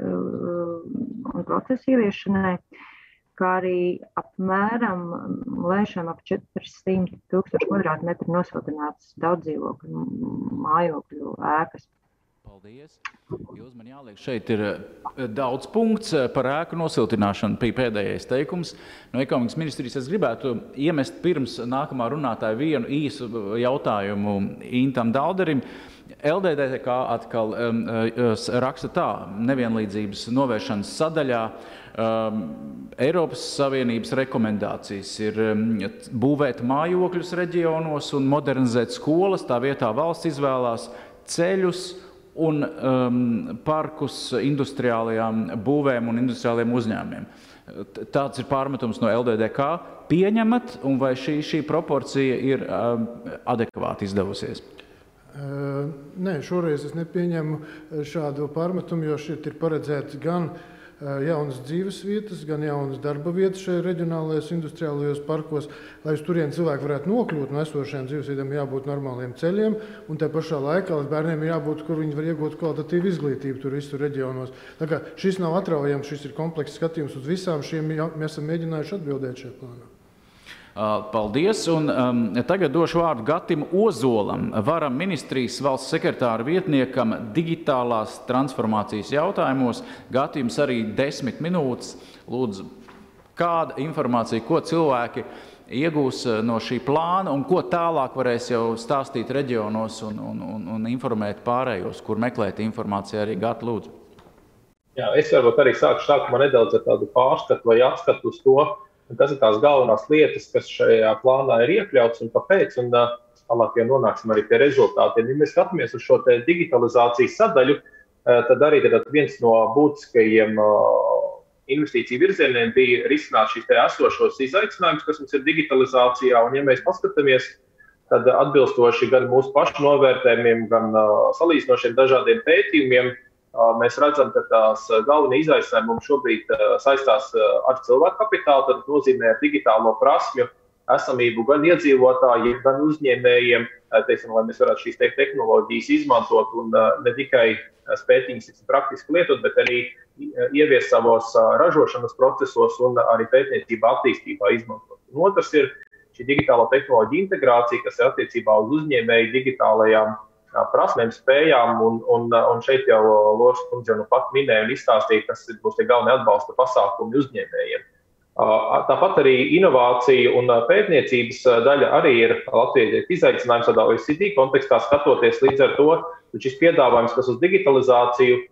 un procesu ieviešanai, kā arī apmēram lēšam ap četrsimt tūkstoši kvadrātmetru nosiltinātas daudzdzīvokļu mājokļu ēkas. Paldies. Jūs man jāliek, šeit ir daudz punkts par ēku nosiltināšanu, bija pēdējais teikums. No ekonomikas ministrijas es gribētu iemest pirms nākamā runātāja vienu īsu jautājumu Intam Dalderim. L D D K atkal um, raksta tā, nevienlīdzības novēršanas sadaļā. Um, Eiropas Savienības rekomendācijas ir um, būvēt mājokļus reģionos un modernizēt skolas, tā vietā valsts izvēlās ceļus un um, parkus industriālajām būvēm un industriālajiem uzņēmumiem. Tāds ir pārmetums no L D D K. Pieņemat, un vai šī, šī proporcija ir um, adekvāti izdevusies? Uh, nē, šoreiz es nepieņemu šādu pārmetumu, jo šeit ir paredzēts gan jaunas dzīves vietas, gan jaunas darba vietas šajos reģionālajos industriālajos parkos, lai uz turieni cilvēki varētu nokļūt no esošajām dzīves vietām, jābūt normāliem ceļiem, un tā pašā laikā bērniem ir jābūt, kur viņi var iegūt kvalitatīvu izglītību tur visur reģionos. Tā kā šis nav atraujams, šis ir komplekss skatījums uz visām šiem, mēs esam mēģinājuši atbildēt šajā plānā. Paldies, un um, tagad došu vārdu Gatim Ozolam, varam ministrijas valsts sekretāra vietniekam digitālās transformācijas jautājumos. Gati, jums arī desmit minūtes. Lūdzu, kāda informācija, ko cilvēki iegūs no šī plāna un ko tālāk varēs jau stāstīt reģionos un, un, un, un informēt pārējos, kur meklēt informāciju arī. Gati, lūdzu. Jā, es varbūt arī sāku sākumā nedaudz ar tādu pārskatu vai atskatu uz to, kas ir tās galvenās lietas, kas šajā plānā ir iekļauts un kāpēc, un tālāk jau nonāksim arī pie rezultātiem. Ja mēs skatāmies uz šo te digitalizācijas sadaļu, tad arī tad viens no būtiskajiem investīciju virzieniem bija risināt šīs te esošos izaicinājumus, kas mums ir digitalizācijā, un ja mēs paskatāmies, tad atbilstoši gan mūsu pašu novērtējumiem, gan salīdzinošiem dažādiem pētījumiem, mēs redzam, ka tās galvenie izaicinājumi šobrīd saistās ar cilvēku kapitālu, tad nozīmē ar digitālo prasmju esamību gan iedzīvotājiem, gan uzņēmējiem, teiksim, lai mēs varētu šīs tehnoloģijas izmantot un ne tikai spētīņas praktiski lietot, bet arī ievies savos ražošanas procesos un arī pētniecībā attīstībā izmantot. Un otrs ir šī digitālo tehnoloģiju integrācija, kas ir attiecībā uz uzņēmēju digitālajām prasmēm, spējām, un, un, un šeit jau Loras kundze nu pat minēja un izstāstīja, kas būs tie galvenie atbalsta pasākumi uzņēmējiem. Tāpat arī inovācija un pētniecības daļa arī ir Latvijai izaicinājums tādā O E C D kontekstā skatoties līdz ar to, ka šis piedāvājums, kas uz digitalizāciju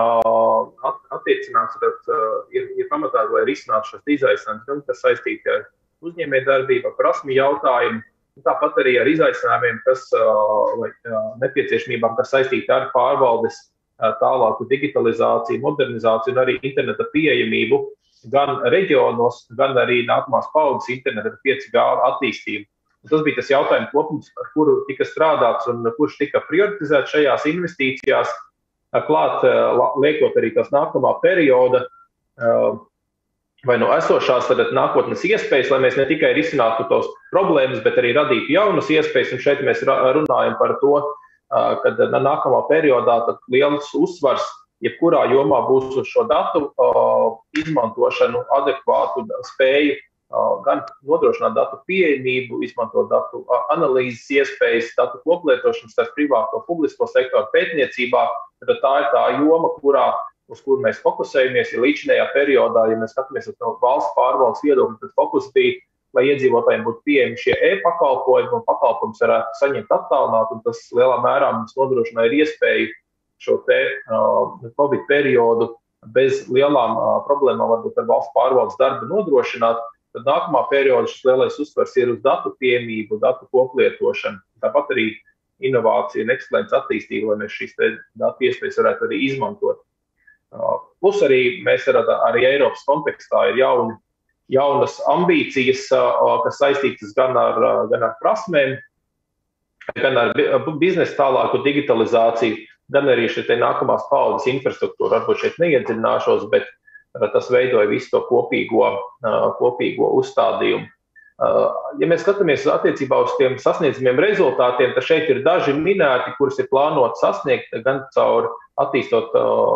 attiecināts, ir, ir pamatā, lai risinātu šos izaicinājumus, gan kas saistīti ar uzņēmējdarbību, ar prasmju jautājumu, tāpat arī ar izaicinājumiem, kas vai nepieciešamībām, kas saistīti ar pārvaldes tālāku digitalizāciju, modernizāciju un arī interneta pieejamību gan reģionos, gan arī nākamās paudzes interneta pieci G attīstību. Un tas bija tas jautājums kopums, ar kuru tika strādāts un kurš tika prioritizēts šajās investīcijās, klāt liekot arī tās nākamā perioda vai no esošās tad nākotnes iespējas, lai mēs ne tikai risinātu tos problēmas, bet arī radītu jaunas iespējas. Un šeit mēs runājam par to, ka nākamā periodā tad liels uzsvars jebkurā jomā būs uz šo datu izmantošanu, adekvātu spēju gan nodrošināt datu pieejamību, izmantot datu analīzes iespējas, datu koplietošanas starp privāto un publisko sektoru pētniecībā. Tad tā ir tā joma, kurā, uz kuru mēs fokusējamies. Ja līdzinējā periodā, ja mēs skatāmies uz no valsts pārvaldes viedokļa, tad fokus bija, lai iedzīvotājiem būtu pieejami šie e-pakalpojumi un pakalpojums varētu saņemt attālināt, un tas lielā mērā mums nodrošināja iespēju šo te uh, Covid periodu bez lielām uh, problēmām varbūt ar valsts pārvaldes darbu nodrošināt. Tad nākamā perioda šis lielais uzsvars ir uz datu pieejamību, datu koplietošanu, tāpat arī inovāciju un ekscelences attīstību, lai mēs šīs datu iespējas varētu arī izmantot. Plus arī mēs redzam, arī Eiropas kontekstā ir jauni, jaunas ambīcijas, kas saistītas gan ar, gan ar prasmēm, gan ar biznesa tālāku digitalizāciju, gan arī šeit nākamās paudzes infrastruktūra. Varbūt šeit neiedziļināšos, bet tas veidoja visu to kopīgo, kopīgo uzstādījumu. Ja mēs skatāmies attiecībā uz tiem sasniedzamiem rezultātiem, tad šeit ir daži minēti, kurus ir plānot sasniegt gan caur attīstot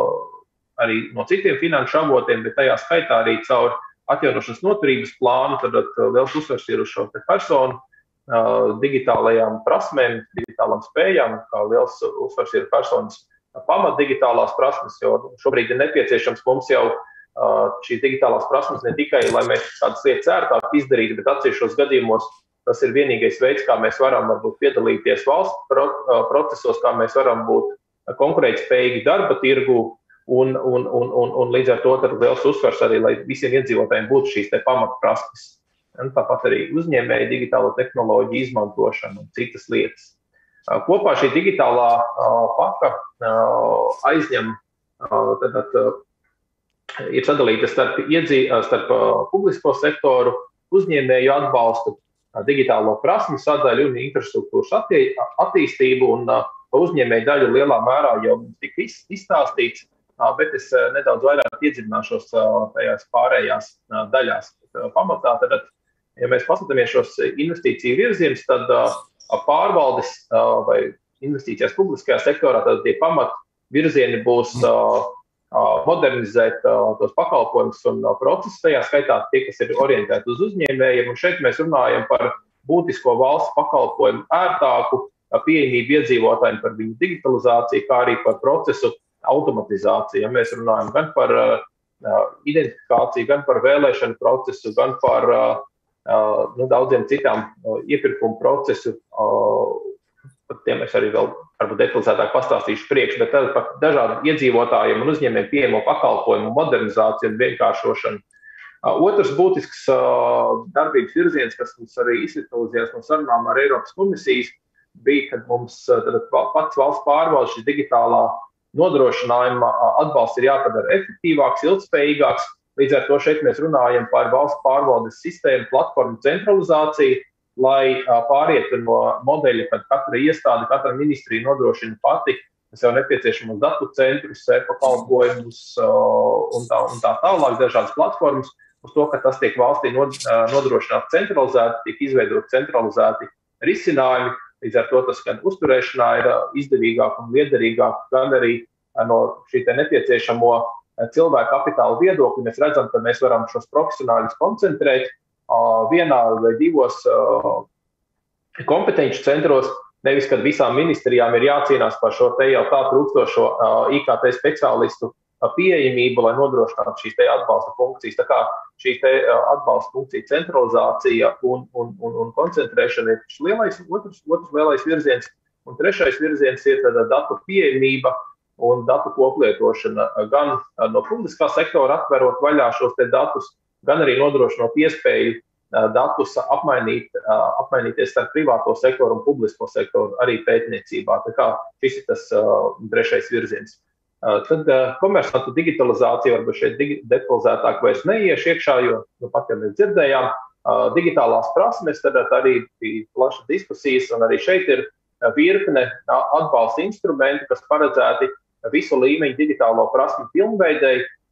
arī no citiem finanšu avotiem, bet tajā skaitā arī caur atjaunošanas noturības plānu. Tad liels uzsvars ir uz šo personu digitālajām prasmēm, digitālām spējām, kā liels uzsvars ir personas pamat digitālās prasmes, jo šobrīd ir nepieciešams mums jau šīs digitālās prasmes ne tikai, lai mēs kādas lietas ērtāk izdarītu, bet atsevišķos gadījumos tas ir vienīgais veids, kā mēs varam varbūt piedalīties valsts procesos, kā mēs varam būt konkurētspējīgi darba tirgu un, un, un, un, un līdz ar to tad liels uzsvars arī, lai visiem iedzīvotājiem būtu šīs te pamatprasmes. Un tāpat arī uzņēmēji digitālo tehnoloģiju izmantošanu un citas lietas. Kopā šī digitālā paka aizņem tad, ir sadalīta starp, iedzī, starp publisko sektoru, uzņēmēju atbalstu, digitālo prasmu sadaļu un infrastruktūras attī, attīstību, un pa uzņēmēju daļu lielā mērā jau tika izstāstīts, bet es nedaudz vairāk iedziļināšos tajās pārējās daļās. Pamatā, tad, ja mēs paskatāmies šos investīciju virzienus, tad pārvaldes vai investīcijas publiskajā sektorā, tad tie pamat virzieni būs modernizēt tos pakalpojumus un procesus, tajā skaitā tie, kas ir orientēti uz uzņēmējiem. Un šeit mēs runājam par būtisko valsts pakalpojumu ērtāku pieejamību iedzīvotājiem, par viņu digitalizāciju, kā arī par procesu automatizāciju. Ja mēs runājam gan par identifikāciju, gan par vēlēšanu procesu, gan par nu, daudziem citām iepirkumu procesu. Par tiem es arī vēl varbūt detalizētāk pastāstīšu priekš, bet tad par dažādiem iedzīvotājiem un uzņēmējiem pieejamo pakalpojumu modernizāciju un vienkāršošanu. Otrs būtisks darbības virziens, kas mums arī izkristalizējās no sarunām ar Eiropas komisijas, bija, kad mums tad, pats valsts pārvaldes šis digitālā nodrošinājuma atbalsts ir jāpadara efektīvāks, ilgspējīgāks. Līdz ar to šeit mēs runājam par valsts pārvaldes sistēmu platformu centralizāciju, lai pārietu no modeļa, kad katra iestāde, katra ministrija nodrošina pati sev nepieciešamos datu centrus, e-pakalpojumus un tā, un tā tālāk, dažādas platformas, uz to, ka tas tiek valstī nodrošināts centralizēti, tiek izveidot centralizēti risinājumi. Līdz ar to tas gan uzturēšanā ir izdevīgāk un liederīgāk, gan arī no šī te nepieciešamo cilvēku kapitāla viedokļa mēs redzam, ka mēs varam šos profesionāļus koncentrēt vienā vai divos kompetenci centros, nevis, kad visām ministrijām ir jācīnās par šo te jau tā trūkstošo I K T speciālistu pieejamību, lai nodrošinātu šīs te atbalsta funkcijas. Tā kā šī te atbalsta funkcija centralizācija un, un, un, un koncentrēšana ir lielais, otrs, otrs lielais virziens, un trešais virziens ir tad datu pieejamība un datu koplietošana, gan no publiskā sektora atverot vaļā šos te datus, gan arī nodrošinot iespēju datus apmainīt, apmainīties starp privāto sektoru un publisko sektoru arī pētniecībā. Tā kā šis ir tas uh, trešais virziens. Uh, tad uh, komersantu digitalizācija varbūt šeit detalizētāk vairs neieš iekšā, jo nu, pat, ja mēs dzirdējām uh, digitālās prasmes, tad arī bija plaša diskusijas, un arī šeit ir virkne atbalsta instrumenti, kas paredzēti visu līmeņu digitālo prasmu pilnveidei.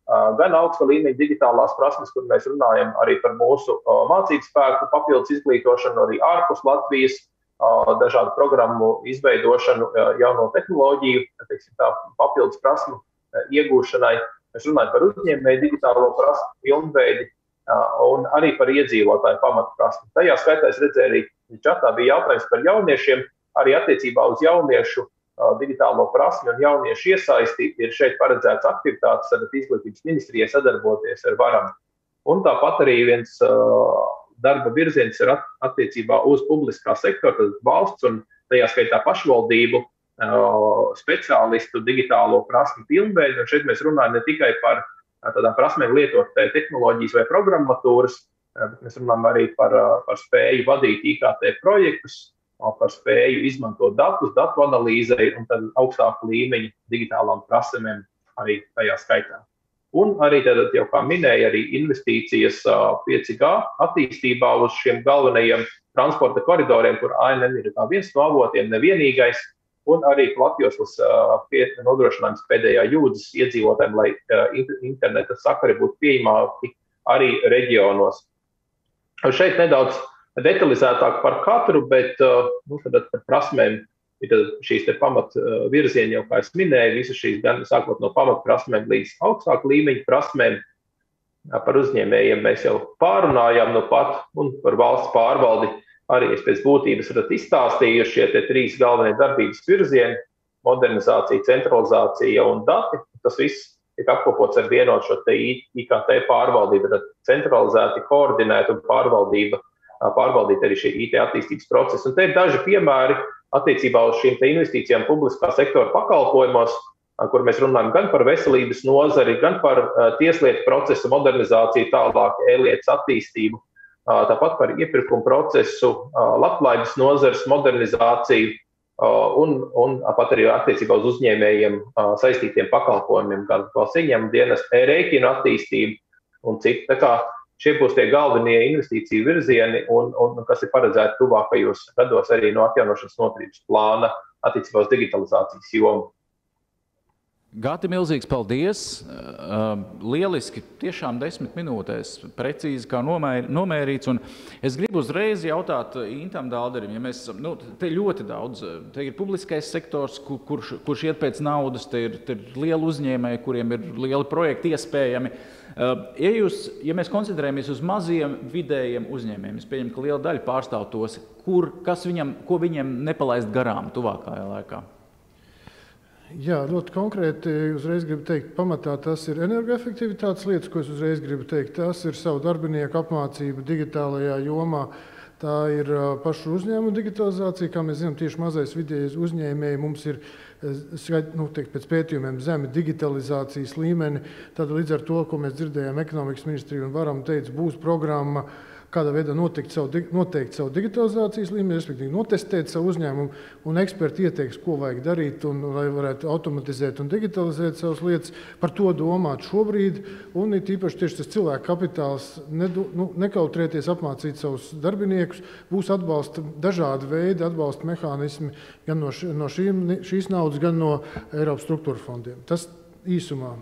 gan augsta līmeņa digitālās prasmes, kur mēs runājam arī par mūsu mācību spēku, papildus izglītošanu arī ārpus Latvijas, dažādu programmu izveidošanu, jauno tehnoloģiju, teiksim, tā, papildus prasmu iegūšanai. Mēs runājam par uzņēmēju digitālo prasmu pilnveidi un arī par iedzīvotāju pamatprasmu. Tajā skaitā es redzēju arī, čatā bija jautājums par jauniešiem, arī attiecībā uz jauniešu digitālo prasmi un jauniešu iesaisti ir šeit paredzēts aktivitātes ar izglītības ministrijai sadarboties ar Varam. Un tāpat arī viens uh, darba virziens ir attiecībā uz publiskā sektora, tad valsts un tajā skaitā pašvaldību uh, speciālistu digitālo prasmi pilnveidi. Un šeit mēs runājam ne tikai par uh, tādām prasmēm lietot tehnoloģijas vai programmatūras, uh, bet mēs runājam arī par, uh, par spēju vadīt I K T projektus, par spēju izmantot datus, datu analīzei un tad augstāku līmeņu digitālām prasmēm arī tajā skaitā. Un arī tad jau kā minēja, arī investīcijas pieci G attīstībā uz šiem galvenajiem transporta koridoriem, kur A N N ir viens no avotiem, nevienīgais, un arī platjoslas nodrošinājums pēdējā jūdzes iedzīvotājiem, lai interneta sakari būtu pieejamāki arī reģionos. Šeit nedaudz detalizētāk par katru, bet nu, tad par prasmēm ir šīs te pamat virzieni, jau kā es minēju, visas šīs gan sākot no pamatprasmēm līdz augstāku līmeņu prasmēm. Par uzņēmējiem mēs jau pārunājām nu pat, un par valsts pārvaldi arī es pēc būtības varat izstāstīju šie te trīs galvenie darbības virzieni - modernizācija, centralizācija un dati. Tas viss tiek apkopots ar vienot šo te I K T pārvaldību, tad centralizēti, koordinēti un pārvaldība pārvaldīt arī šī I T attīstības procesa. Un te ir daži piemēri attiecībā uz šīm te investīcijām publiskā sektora pakalpojumos, kur mēs runājam gan par veselības nozari, gan par tieslietu procesu modernizāciju, tālāk e-lietas attīstību, tāpat par iepirkumu procesu, labklājības nozares modernizāciju un, un pat arī attiecībā uz uzņēmējiem saistītiem pakalpojumiem, gan valsts ieņēmuma dienesta, e-rēķinu attīstību un citu. Tā kā šie būs tie galvenie investīciju virzieni, un, un kas ir paredzēti tuvākajos gados arī no atjaunošanas noturības plāna attiecībā uz digitalizācijas jomu. Gati, milzīgs paldies! Lieliski, tiešām desmit minūtēs, precīzi kā nomērīts. Un es gribu uzreiz jautāt Intam Dālderim, ja mēs, nu, te ļoti daudz, te ir publiskais sektors, kur, kurš, kurš iet pēc naudas, te ir, te ir lieli uzņēmēji, kuriem ir lieli projekti iespējami. Ja, jūs, ja mēs koncentrējamies uz maziem vidējiem uzņēmējiem, es pieņemu, ka liela daļa pārstāv tos, kur, kas viņam, ko viņiem nepalaist garām tuvākajā laikā? Jā, ļoti konkrēti uzreiz gribu teikt, pamatā tas ir energoefektivitātes lietas, ko es uzreiz gribu teikt. Tas ir savu darbinieku apmācība digitālajā jomā. Tā ir pašu uzņēmumu digitalizācija, kā mēs zinām, tieši mazais vidējais uzņēmēji mums ir, nu, tiek pēc pētījumiem zemi digitalizācijas līmeni. Tad līdz ar to, ko mēs dzirdējām, ekonomikas ministrija un Varam teica, būs programma, kādā veidā noteikt savu, noteikt savu digitalizācijas līmeni, respektīvi notestēt savu uzņēmumu, un eksperti ieteiks, ko vajag darīt, un lai varētu automatizēt un digitalizēt savas lietas. Par to domāt šobrīd, un ir īpaši tieši tas cilvēku kapitāls, nedu, nu, nekautrēties apmācīt savus darbiniekus, būs atbalsta dažādi veidi, atbalsta mehānismi gan no, š, no šīm, šīs naudas, gan no Eiropas struktūra fondiem. Tas īsumā.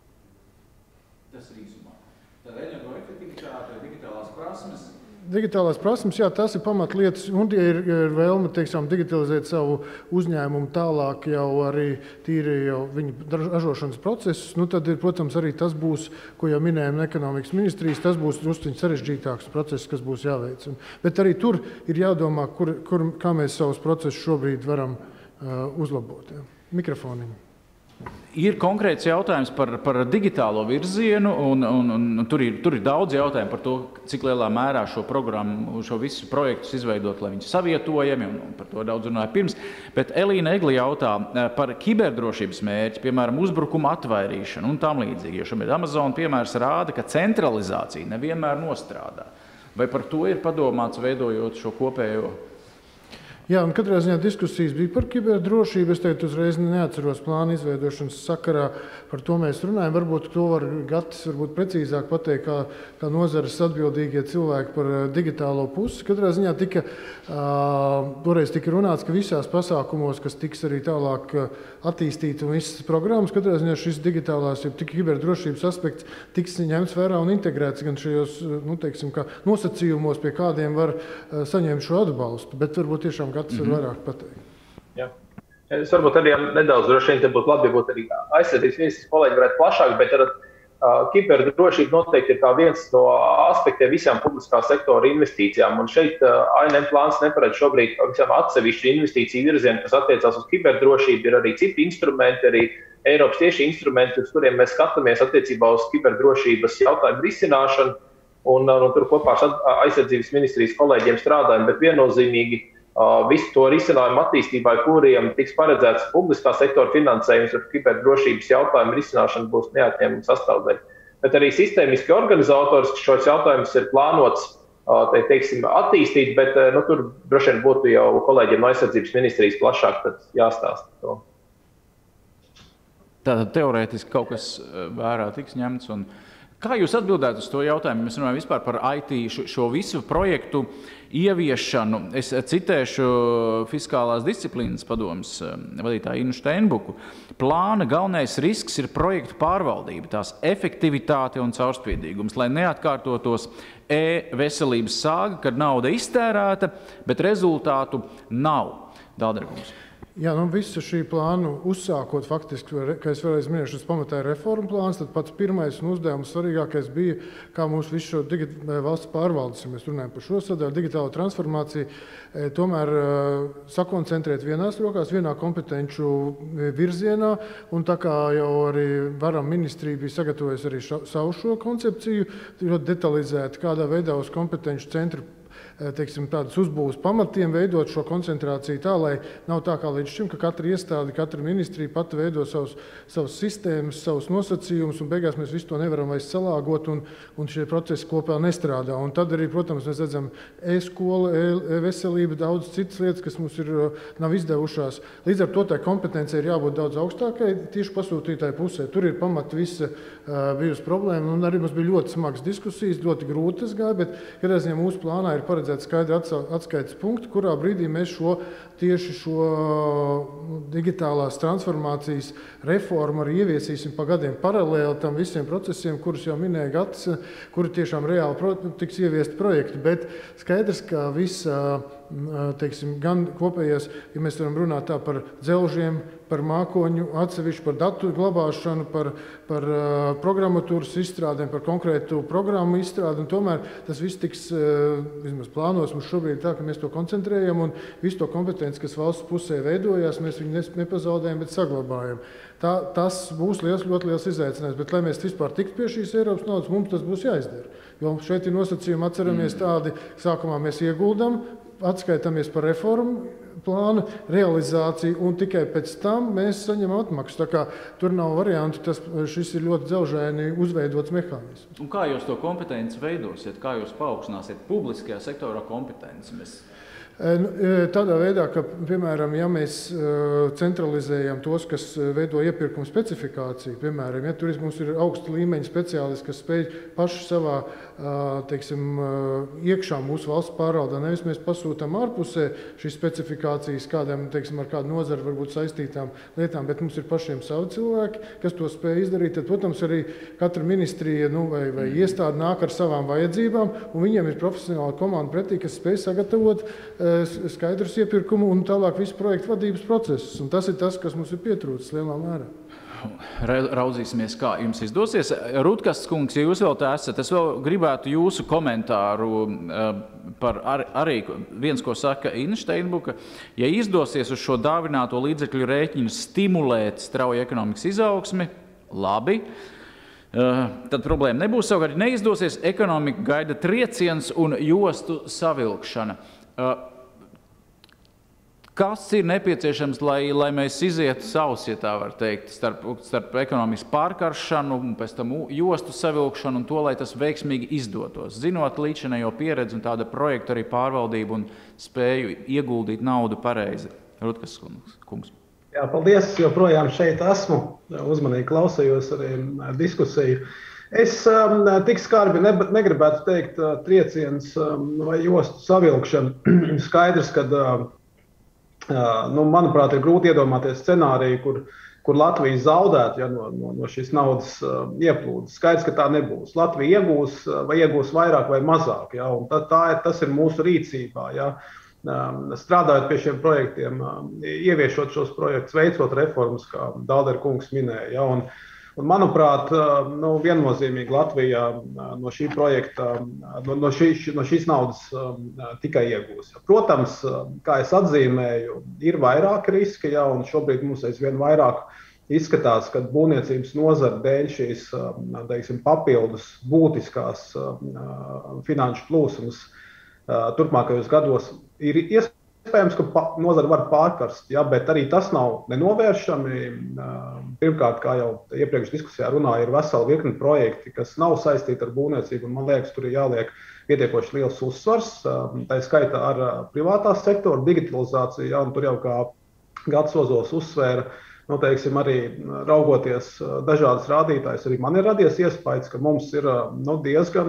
Tas ir īsumā. Tad energoefektivitāte, digitālās prasmes. Digitālās prasmes, jā, tas ir pamatlietas, un ja ir, ja ir vēlme, teiksim, digitalizēt savu uzņēmumu tālāk jau arī tīri jau viņu ražošanas procesus, nu tad ir, protams, arī tas būs, ko jau minējām ekonomikas ministrijas, tas būs drusciņ sarežģītāks process, kas būs jāveic. Bet arī tur ir jādomā, kur, kur, kā mēs savus procesus šobrīd varam uh, uzlabot. Jā. Mikrofoniņu. Ir konkrēts jautājums par, par digitālo virzienu, un, un, un tur, ir, tur ir daudz jautājumu par to, cik lielā mērā šo programmu, šo visu projektus izveidot, lai viņi savietojami, un, un par to daudz runāja pirms. Bet Elīna Egli jautā par kiberdrošības mērķi, piemēram, uzbrukuma atvairīšanu un tam līdzīgi. Jo šobrīd Amazon piemērs rāda, ka centralizācija nevienmēr nostrādā. Vai par to ir padomāts, veidojot šo kopējo Jā, un katrā ziņā diskusijas bija par kiberdrošību. Es tagad uzreiz neatceros plānu izveidošanas sakarā, par to mēs runājam. Varbūt to var Gatis varbūt precīzāk pateikt, kā, kā nozares atbildīgie cilvēki par digitālo pusi. Katrā ziņā tika, uh, toreiz tika runāts, ka visās pasākumos, kas tiks arī tālāk attīstīt un visas programmas, katrā ziņā šis digitālās, ja tika kiberdrošības aspekts tiks ņemts vērā un integrēts gan šajos, nu, teiksim, kā nosacījumos, pie kādiem var uh, saņemt šo atbalstu. Bet varbūt tiešām Gatis var vairāk pateikt. Jā. Es varbūt arī nedaudz droši vien te būtu labi, ja būtu arī aizsardzības ministrs kolēģi varētu plašāk, bet ar uh, kiberdrošība noteikti ir kā viens no aspektiem visām publiskā sektora investīcijām. Un šeit uh, A N M plāns neparedz šobrīd visām atsevišķu investīciju virzienu, kas attiecās uz kiberdrošību. Ir arī citi instrumenti, arī Eiropas tieši instrumenti, uz kuriem mēs skatāmies attiecībā uz kiberdrošības jautājumu risināšanu. Un, un tur kopā ar aizsardzības ministrijas kolēģiem strādājam, bet viennozīmīgi Uh, visu to risinājumu attīstībai, kuriem tiks paredzēts publiskā sektora finansējums ar kiberdrošības jautājumu risināšanu, būs neatņemama sastāvdaļa. Bet arī sistēmiski organizatoriski šos jautājumus ir plānots uh, te, teiksim, attīstīt, bet uh, nu, tur droši vien būtu jau kolēģiem no aizsardzības ministrijas plašāk jāstāsta to. Tātad teorētiski kaut kas vērā tiks ņemts. Un kā jūs atbildētu uz to jautājumu? Mēs runājam vispār par I T, šo, šo visu projektu ieviešanu. Es citēšu Fiskālās disciplīnas padomes vadītāju Inu Steinbuku. Plāna galvenais risks ir projektu pārvaldība, tās efektivitāte un caurspīdīgums, lai neatkārtotos e-veselības sāga, kad nauda iztērēta, bet rezultātu nav. Dalderkungs. Jā, nu visu šī plānu uzsākot faktiski, kā es vēlreiz minēšu, tas pamatā ir reformu plāns, tad pats pirmais un uzdevums svarīgākais bija, kā mūsu visu šo digi- valsts pārvaldes, ja mēs runājam par šo sadaļu, digitālo transformāciju, tomēr sakoncentrēt vienās rokās, vienā kompetenču virzienā, un tā kā jau arī varam ministrija bija sagatavojusi arī ša, savu šo koncepciju, ļoti detalizēti, kādā veidā uz kompetenču centru teiksim, tādas uzbūves pamatiem veidot šo koncentrāciju tā, lai nav tā kā līdz šim, ka katra iestāde, katra ministrija pati veido savus, savus sistēmas, savus nosacījumus, un beigās mēs visu to nevaram vairs salāgot, un, un šie procesi kopā nestrādā. Un tad arī, protams, mēs redzam e-skola, e-veselība, daudz citas lietas, kas mums ir, nav izdevušās. Līdz ar to tā kompetencija ir jābūt daudz augstākai tieši pasūtītāju pusē. Tur ir pamata visa uh, bijusi problēma, un arī mums bija ļoti smagas diskusijas, ļoti grūtas gāja, bet kādā ziņā mūsu plānā ir paredzēts skaidri atskaites punkti, kurā brīdī mēs šo tieši šo digitālās transformācijas reformu arī ieviesīsim pa gadiem paralēli tam visiem procesiem, kurus jau minēja Gatis, kuri tiešām reāli tiks ieviesti projekti, bet skaidrs, ka visa, teiksim, gan kopējās, ja mēs varam runāt tā par dzelžiem, par mākoņu atsevišķu, par datu glabāšanu, par, par uh, programmatūras izstrādēm, par konkrētu programmu izstrādi, un tomēr tas viss tiks, uh, vismaz plānos mums šobrīd tā, ka mēs to koncentrējam, un visu to kompetenci, kas valsts pusē veidojās, mēs viņu nepazaudējam, bet saglabājam. Tā, tas būs liels, ļoti liels izaicinājums, bet lai mēs vispār tiktu pie šīs Eiropas naudas, mums tas būs jāizdara. Jo šeit ir nosacījumi, atceramies tādi, sākumā mēs ieguldam, atskaitāmies par reformu plānu realizāciju, un tikai pēc tam mēs saņemam atmaksu. Tā kā tur nav variantu, tas, šis ir ļoti dzelžaini uzveidots mehānisms. Un kā jūs to kompetenci veidosiet? Kā jūs paaugstināsiet publiskajā sektorā kompetenci? Mēs... Tādā veidā, ka, piemēram, ja mēs centralizējam tos, kas veido iepirkumu specifikāciju, piemēram, ja tur mums ir augsta līmeņa speciālisti, kas spēj paši savā, teiksim, iekšā mūsu valsts pārvaldā, nevis mēs pasūtām ārpusē šīs specifikācijas kādam, teiksim, ar kādu nozaru varbūt saistītām lietām, bet mums ir pašiem savi cilvēki, kas to spēj izdarīt. Tad, protams, arī katra ministrija, nu, vai, vai iestāde nāk ar savām vajadzībām, un viņiem ir profesionāla komanda pretī, kas spēj sagatavot skaidrs iepirkumu un tālāk visu projektu vadības procesus. Un tas ir tas, kas mums ir pietrūcis lielā mērā. Raudzīsimies, kā jums izdosies. Rutkasts kungs, ja jūs vēl tā esat, es vēl gribētu jūsu komentāru par ar, arī viens, ko saka Ina Steinbuka. Ja izdosies uz šo dāvināto līdzekļu rēķinu stimulēt strauju ekonomikas izaugsmi, labi, tad problēma nebūs. Savukārt, ja neizdosies, ekonomika gaida trieciens un jostu savilkšana. Kas ir nepieciešams, lai, lai mēs izietu savus, ja tā var teikt, starp, starp ekonomisku pārkaršanu, pēc tam jostu savilkšanu un to, lai tas veiksmīgi izdotos? Zinot līdzinējo pieredzi un tāda projekta arī pārvaldību un spēju ieguldīt naudu pareizi. Rutkas kungs. Jā, paldies, joprojām šeit esmu. Uzmanīgi klausējos arī diskusiju. Es um, tik skarbi ne, negribētu teikt uh, trieciens um, vai jostu savilkšanu. Skaidrs, ka uh, Uh, nu, manuprāt, ir grūti iedomāties scenāriju, kur, kur Latvija zaudētu ja, no, no, no šīs naudas uh, ieplūdes. Skaidrs, ka tā nebūs. Latvija iegūs uh, vai iegūs vairāk vai mazāk. Ja, un tā, tā ir, tas ir mūsu rīcībā. Ja. Um, strādājot pie šiem projektiem, um, ieviešot šos projektus, veicot reformas, kā Dāldera kungs minēja. Ja, un, un, manuprāt, uh, nu, viennozīmīgi Latvijā uh, no šī projekta, uh, no, no, šī, no šīs naudas uh, tikai iegūs. Protams, uh, kā es atzīmēju, ir vairāk riski, ja, un šobrīd mums aizvien vairāk izskatās, ka būvniecības nozara dēļ šīs uh, teiksim, papildus būtiskās uh, finanšu plūsmas uh, turpmākajos gados ir iespējams. Iespējams, ka nozara var pārkarst, ja, bet arī tas nav nenovēršami. Pirmkārt, kā jau iepriekš diskusijā runāja, ir vesela virkni projekti, kas nav saistīti ar būvniecību, un man liekas, tur ir jāliek pietiekoši liels uzsvars, tā skaitā ar privātā sektora digitalizāciju, ja, un tur jau kā Gads Ozols uzsvēra, nu, teiksim, arī raugoties dažādas rādītājas, arī man ir radies iespējas, ka mums ir nu, diezgan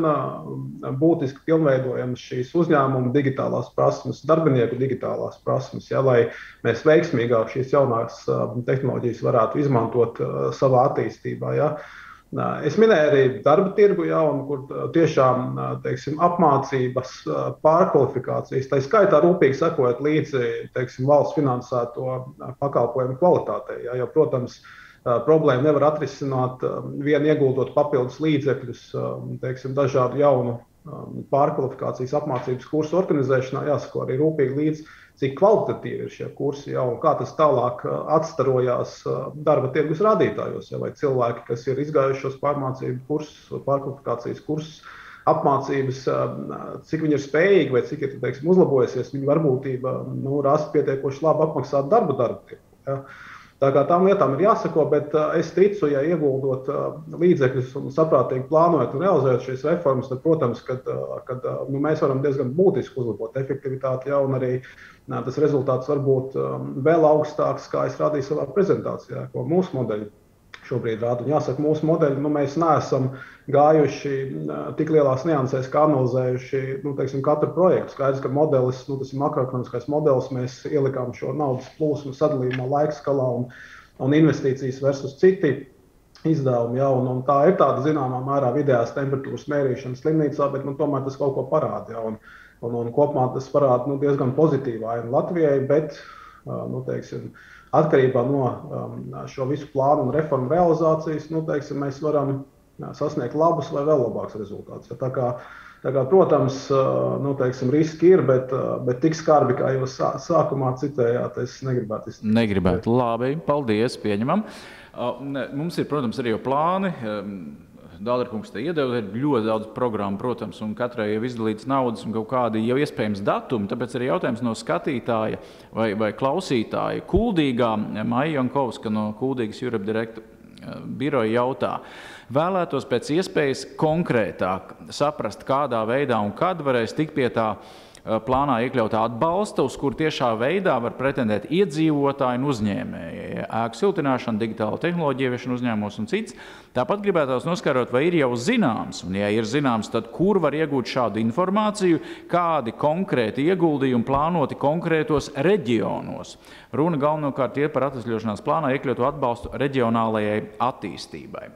būtiski pilnveidojams šīs uzņēmumu digitālās prasmes, darbinieku digitālās prasmes, ja, lai mēs veiksmīgāk šīs jaunās tehnoloģijas varētu izmantot savā attīstībā. Ja. Es minēju arī darba tirgu, ja, un kur tiešām teiksim, apmācības, pārkvalifikācijas, tā skaitā rūpīgi sekojot līdzi teiksim, valsts finansēto pakalpojumu kvalitātei. Ja, jo, protams, problēma nevar atrisināt vien ieguldot papildus līdzekļus teiksim, dažādu jaunu pārkvalifikācijas apmācības kursu organizēšanā, jāsako arī rūpīgi līdzi, cik kvalitatīvi ir šie kursi, ja, un kā tas tālāk atstarojās darba tirgus rādītājos, ja, vai cilvēki, kas ir izgājuši šos pārmācību kursus, pārkvalifikācijas kursus, apmācības, cik viņi ir spējīgi vai cik ir, teiksim, uzlabojusies viņu varbūtība, nu, rast pietiekoši labi apmaksāt darbu darba tirgu. Ja. Tā kā tām lietām ir jāsako, bet es ticu, ja ieguldot līdzekļus un saprātīgi plānojot un realizējot šīs reformas, tad, protams, kad, kad nu, mēs varam diezgan būtiski uzlabot efektivitāti, ja, un arī nā, tas rezultāts var būt vēl augstāks, kā es rādīju savā prezentācijā, ko mūsu modeļi šobrīd rāda. Un jāsaka, mūsu modeļi, nu, mēs neesam gājuši tik lielās niansēs, kā analizējuši, nu, teiksim, katru projektu. Skaidrs, ka modelis, nu, tas ir makroekonomiskais modelis, mēs ielikām šo naudas plūsmu sadalījumā laika skalā un, un investīcijas versus citi izdevumi, ja, un, un tā ir tāda zināmā mērā vidējās temperatūras mērīšana slimnīcā, bet, nu, tomēr tas kaut ko parāda, ja, un, un, un kopumā tas parāda, nu, diezgan pozitīvā aina Latvijai, bet, nu, teiksim, atkarībā no um, šo visu plānu un reformu realizācijas, nu, teiksim, mēs varam jā, sasniegt labus vai vēl labākus rezultātus. Ja, tā kā, tā kā, protams, uh, nu, teiksim, riski ir, bet, uh, bet tik skarbi, kā jūs sā, sākumā citējāt, es negribētu izteikt. Negribētu. Labi, paldies, pieņemam. Uh, mums ir, protams, arī jau plāni. Um, Dāldera kungs te iedeva, ir ļoti daudz programmu, protams, un katrai jau izdalīts naudas un kaut kādi jau iespējams datumi, tāpēc arī jautājums no skatītāja vai, vai klausītāja. Kuldīgā Maija Jankovska no Kuldīgas Europe Direct biroja jautā. Vēlētos pēc iespējas konkrētāk saprast, kādā veidā un kad varēs tikt pie tā plānā iekļautā atbalsta, uz kur tiešā veidā var pretendēt iedzīvotāji un uzņēmēji, ēku siltināšana, digitāla tehnoloģija ieviešana uzņēmumos un cits. Tāpat gribētos noskarot, vai ir jau zināms, un ja ir zināms, tad kur var iegūt šādu informāciju, kādi konkrēti ieguldījumi plānoti konkrētos reģionos. Runa galvenokārt ir par atvesļošanās plānā iekļautu atbalstu reģionālajai attīstībai.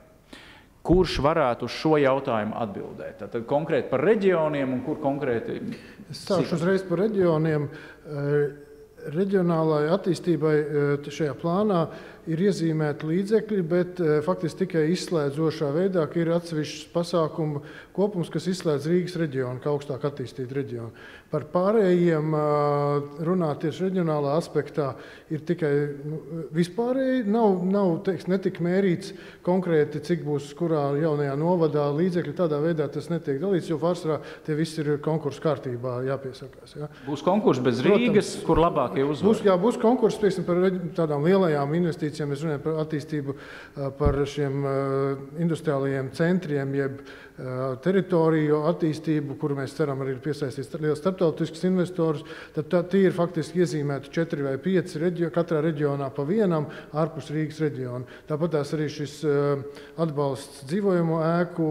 Kurš varētu uz šo jautājumu atbildēt? Tad konkrēti par reģioniem un kur konkrēti? Es sākšu uzreiz par reģioniem. Reģionālajai attīstībai šajā plānā ir iezīmēti līdzekļi, bet faktiski tikai izslēdzošā veidā, ka ir atsevišķs pasākumu kopums, kas izslēdz Rīgas reģionu, kā augstāk attīstīt reģionu. Par pārējiem runāt tieši reģionālā aspektā ir tikai nu, vispārēji, nav, nav teiks, netik mērīts konkrēti, cik būs kurā jaunajā novadā līdzekļi, tādā veidā tas netiek dalīts, jo pārsvarā tie visi ir konkursu kārtībā jāpiesakās. Ja. Būs konkurss bez Rīgas, Protams, kur labāk lielākie uzvari. Būs, jā, būs konkurss, pieksim, par tādām lielajām investīcijām. Mēs runājam par attīstību, par šiem industriālajiem centriem, jeb teritoriju attīstību, kuru mēs ceram arī piesaistīt liels starptautiskus investorus. Tad tā, tie ir faktiski iezīmēti četri vai pieci reģioni, katrā reģionā pa vienam ārpus Rīgas reģiona. Tāpat tās arī šis atbalsts dzīvojamo ēku,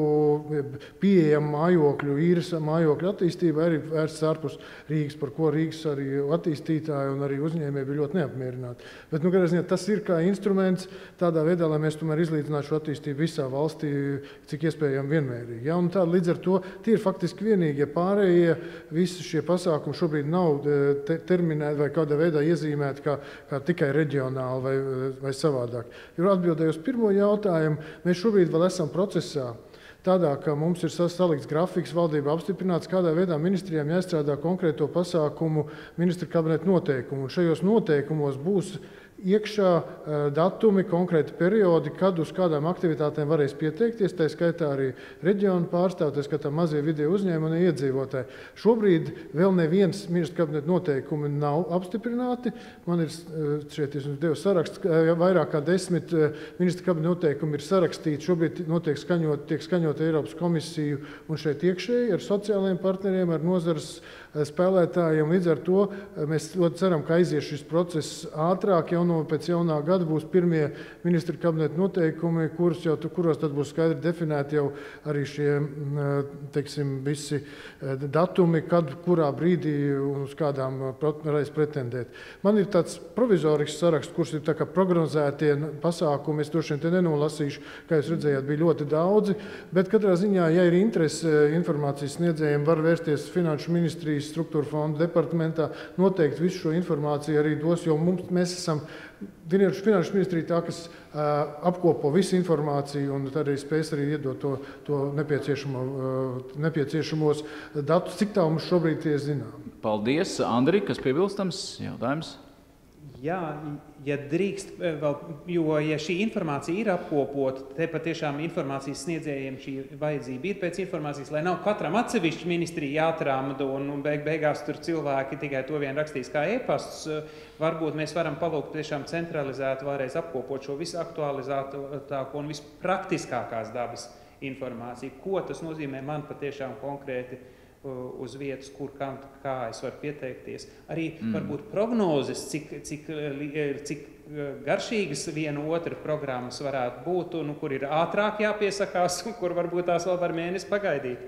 pieejamu mājokļu, īres mājokļu attīstība arī vērsts ārpus Rīgas, par ko Rīgas arī attīstītāji un arī uzņēmēji bija ļoti neapmierināti. Bet, nu, ziņā, tas ir kā instruments tādā veidā, lai mēs tomēr izlīdzinātu šo attīstību visā valstī, cik iespējami vienmērīgi. Ja, un tā, līdz ar to tie ir faktiski vienīgie pārējie, visi šie pasākumi šobrīd nav te, terminēti vai kādā veidā iezīmēti kā, kā tikai reģionāli vai, vai savādāk. Jo atbildēju uz pirmo jautājumu, mēs šobrīd vēl esam procesā. Tādā, ka mums ir salikts grafiks, valdība apstiprināts, kādā veidā ministrijām jāizstrādā konkrēto pasākumu ministra kabineta noteikumu. Un šajos noteikumos būs iekšā datumi, konkrēti periodi, kad uz kādām aktivitātēm varēs pieteikties, tā skaitā arī reģionu pārstāv, tā skaitā mazie vidēji uzņēmumi un iedzīvotāji. Šobrīd vēl neviens ministra kabineta noteikumi nav apstiprināti. Man ir šeit devu saraksts, vairāk kā desmit ministra kabineta noteikumi ir sarakstīti. Šobrīd notiek skaņot, tiek skaņot Eiropas komisiju un šeit iekšēji ar sociālajiem partneriem, ar nozares spēlētājiem. Līdz ar to mēs ļoti ceram, ka aizies šis process ātrāk, jau no pēc jaunā gada būs pirmie ministra kabineta noteikumi, kuros, jau, kuros tad būs skaidri definēti jau arī šie, teiksim, visi datumi, kad, kurā brīdī un uz kādām varēs pretendēt. Man ir tāds provizorisks saraksts, kurš ir tā kā prognozētie pasākumi, es droši vien te nenolasīšu, kā jūs redzējāt, bija ļoti daudzi, bet katrā ziņā, ja ir interese informācijas sniedzējiem, var vērsties Finanšu ministrijas struktūra fondu departamentā, noteikti visu šo informāciju arī dos, jo mums, mēs esam Finanšu ministrija tā, kas uh, apkopo visu informāciju un tad arī spēs arī iedot to, to nepieciešamo, uh, nepieciešamos datus, cik tā mums šobrīd tie zinām. Paldies, Andri, kas piebilstams jautājums? Jā, ja drīkst vēl, jo ja šī informācija ir apkopota, te patiešām informācijas sniedzējiem šī vajadzība ir pēc informācijas, lai nav katram atsevišķi ministrija jāatrāmda un, un beig, beigās tur cilvēki tikai to vien rakstīs kā e-pasts, varbūt mēs varam palūgt tiešām centralizēt, vēlreiz apkopot šo visaktualizētāko un vispraktiskākās dabas informāciju. Ko tas nozīmē man patiešām konkrēti uz vietas, kur, kā, kā es varu pieteikties. Arī mm. varbūt prognozes, cik, cik, cik garšīgas viena otra programmas varētu būt, un kur ir ātrāk jāpiesakās, un kur varbūt tās vēl var mēnesi pagaidīt.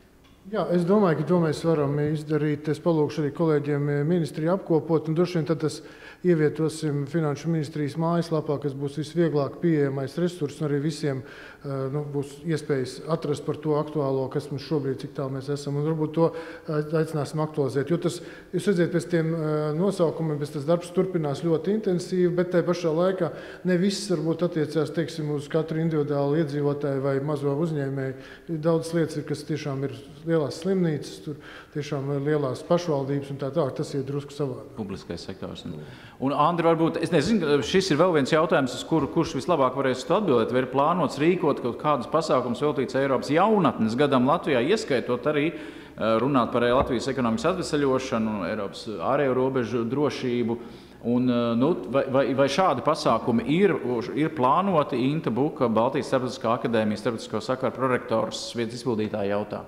Jā, es domāju, ka to mēs varam izdarīt. Es palūkšu arī kolēģiem ministriju apkopot, un droši vien tad tas ievietosim Finanšu ministrijas mājaslapā, kas būs visvieglāk pieejamais resurs, un arī visiem nu, būs iespējas atrast par to aktuālo, kas mums šobrīd, cik tālu mēs esam, un varbūt to aicināsim aktualizēt. Jo tas, jūs redzēt, pēc tiem nosaukumiem, pēc tas darbs turpinās ļoti intensīvi, bet tai pašā laikā ne viss varbūt attiecās, teiksim, uz katru individuālu iedzīvotāju vai mazo uzņēmēju. Daudz lietas ir, kas tiešām ir lielās slimnīcas, tur tiešām lielās pašvaldības un tā tā, tas ir drusku savādāk. Publiskais sektors. Un, Andri, varbūt, es nezinu, šis ir vēl viens jautājums, uz kuru kurš vislabāk varēs to atbildēt, vai ir plānots rīkot kaut kādus pasākumus veltīts Eiropas jaunatnes gadam Latvijā, ieskaitot arī runāt par Latvijas ekonomikas atvesaļošanu, Eiropas ārējo robežu drošību. Un, nu, vai, vai, vai šādi pasākumi ir, ir plānoti? Inta Buka, Baltijas starptautiskā akadēmijas starptautisko sakaru prorektors vietas izpildītāja jautā.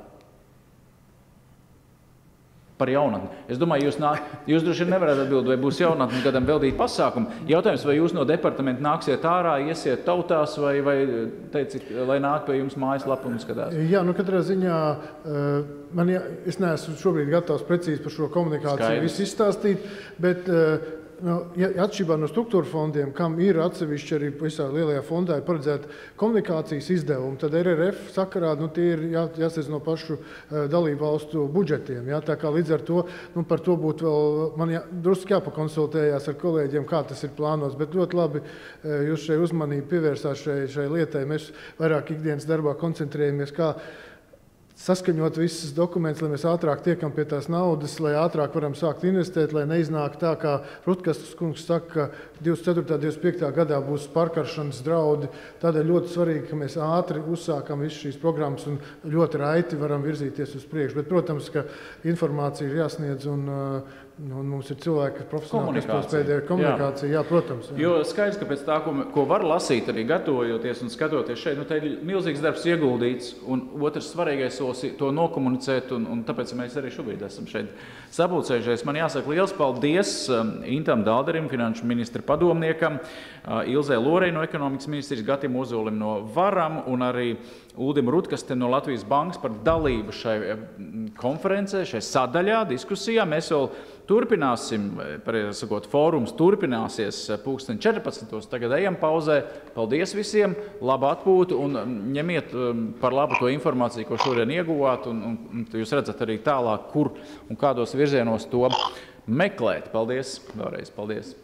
Par jaunatni. Es domāju, jūs, nā, jūs droši vien nevarat atbildēt, vai būs jaunatni gadam veltīt pasākumu. Jautājums, vai jūs no departamenta nāksiet ārā, iesiet tautās, vai, vai teicit, lai nāk pie jums mājaslapa un skatās? Jā, nu katrā ziņā, man, jā, es neesmu šobrīd gatavs precīzi par šo komunikāciju visu izstāstīt, bet nu, ja, atšķirībā no struktūra fondiem, kam ir atsevišķi arī visā lielajā fondā ir paredzēta komunikācijas izdevumi, tad R R F sakarā nu, tie ir jā, jāsadz no pašu uh, dalību valstu budžetiem. Jā, tā kā līdz ar to nu, par to būtu vēl man jā, drusku jāpakonsultējās ar kolēģiem, kā tas ir plānots, bet ļoti labi uh, jūs šai uzmanību pievērsāt šai, šai lietai. Mēs vairāk ikdienas darbā koncentrējamies, kā saskaņot visus dokumentus, lai mēs ātrāk tiekam pie tās naudas, lai ātrāk varam sākt investēt, lai neiznāk tā, kā Rutkastas kungs saka, ka divdesmit ceturtā, divdesmit piektā gadā būs pārkaršanas draudi. Tādēļ ļoti svarīgi, ka mēs ātri uzsākam visu šīs programmas un ļoti raiti varam virzīties uz priekšu. Bet, protams, ka informācija ir jāsniedz un Un mums ir cilvēki, kas profesionāli to spēj komunikāciju, jā, protams. Jā. Jo skaidrs, ka pēc tā, ko, ko var lasīt arī gatavojoties un skatoties šeit, nu, te ir milzīgs darbs ieguldīts, un otrs svarīgais solis to nokomunicēt, un, un tāpēc mēs arī šobrīd esam šeit sapulcējušies. Man jāsaka liels paldies Intam Dalderim, finanšu ministra padomniekam, Ilzē Lorei no ekonomikas ministrijas, Gatim Ozolim no Varam un arī Uldim Rutkaste no Latvijas bankas par dalību šai konferencē, šai sadaļā, diskusijā. Mēs vēl turpināsim, pareizi sakot, fórums turpināsies pulksten četrpadsmitos. Tagad ejam pauzē. Paldies visiem, labu atpūtu un ņemiet par labu to informāciju, ko šodien ieguvāt, un, un, un jūs redzat arī tālāk, kur un kādos virzienos to meklēt. Paldies vēlreiz. Paldies.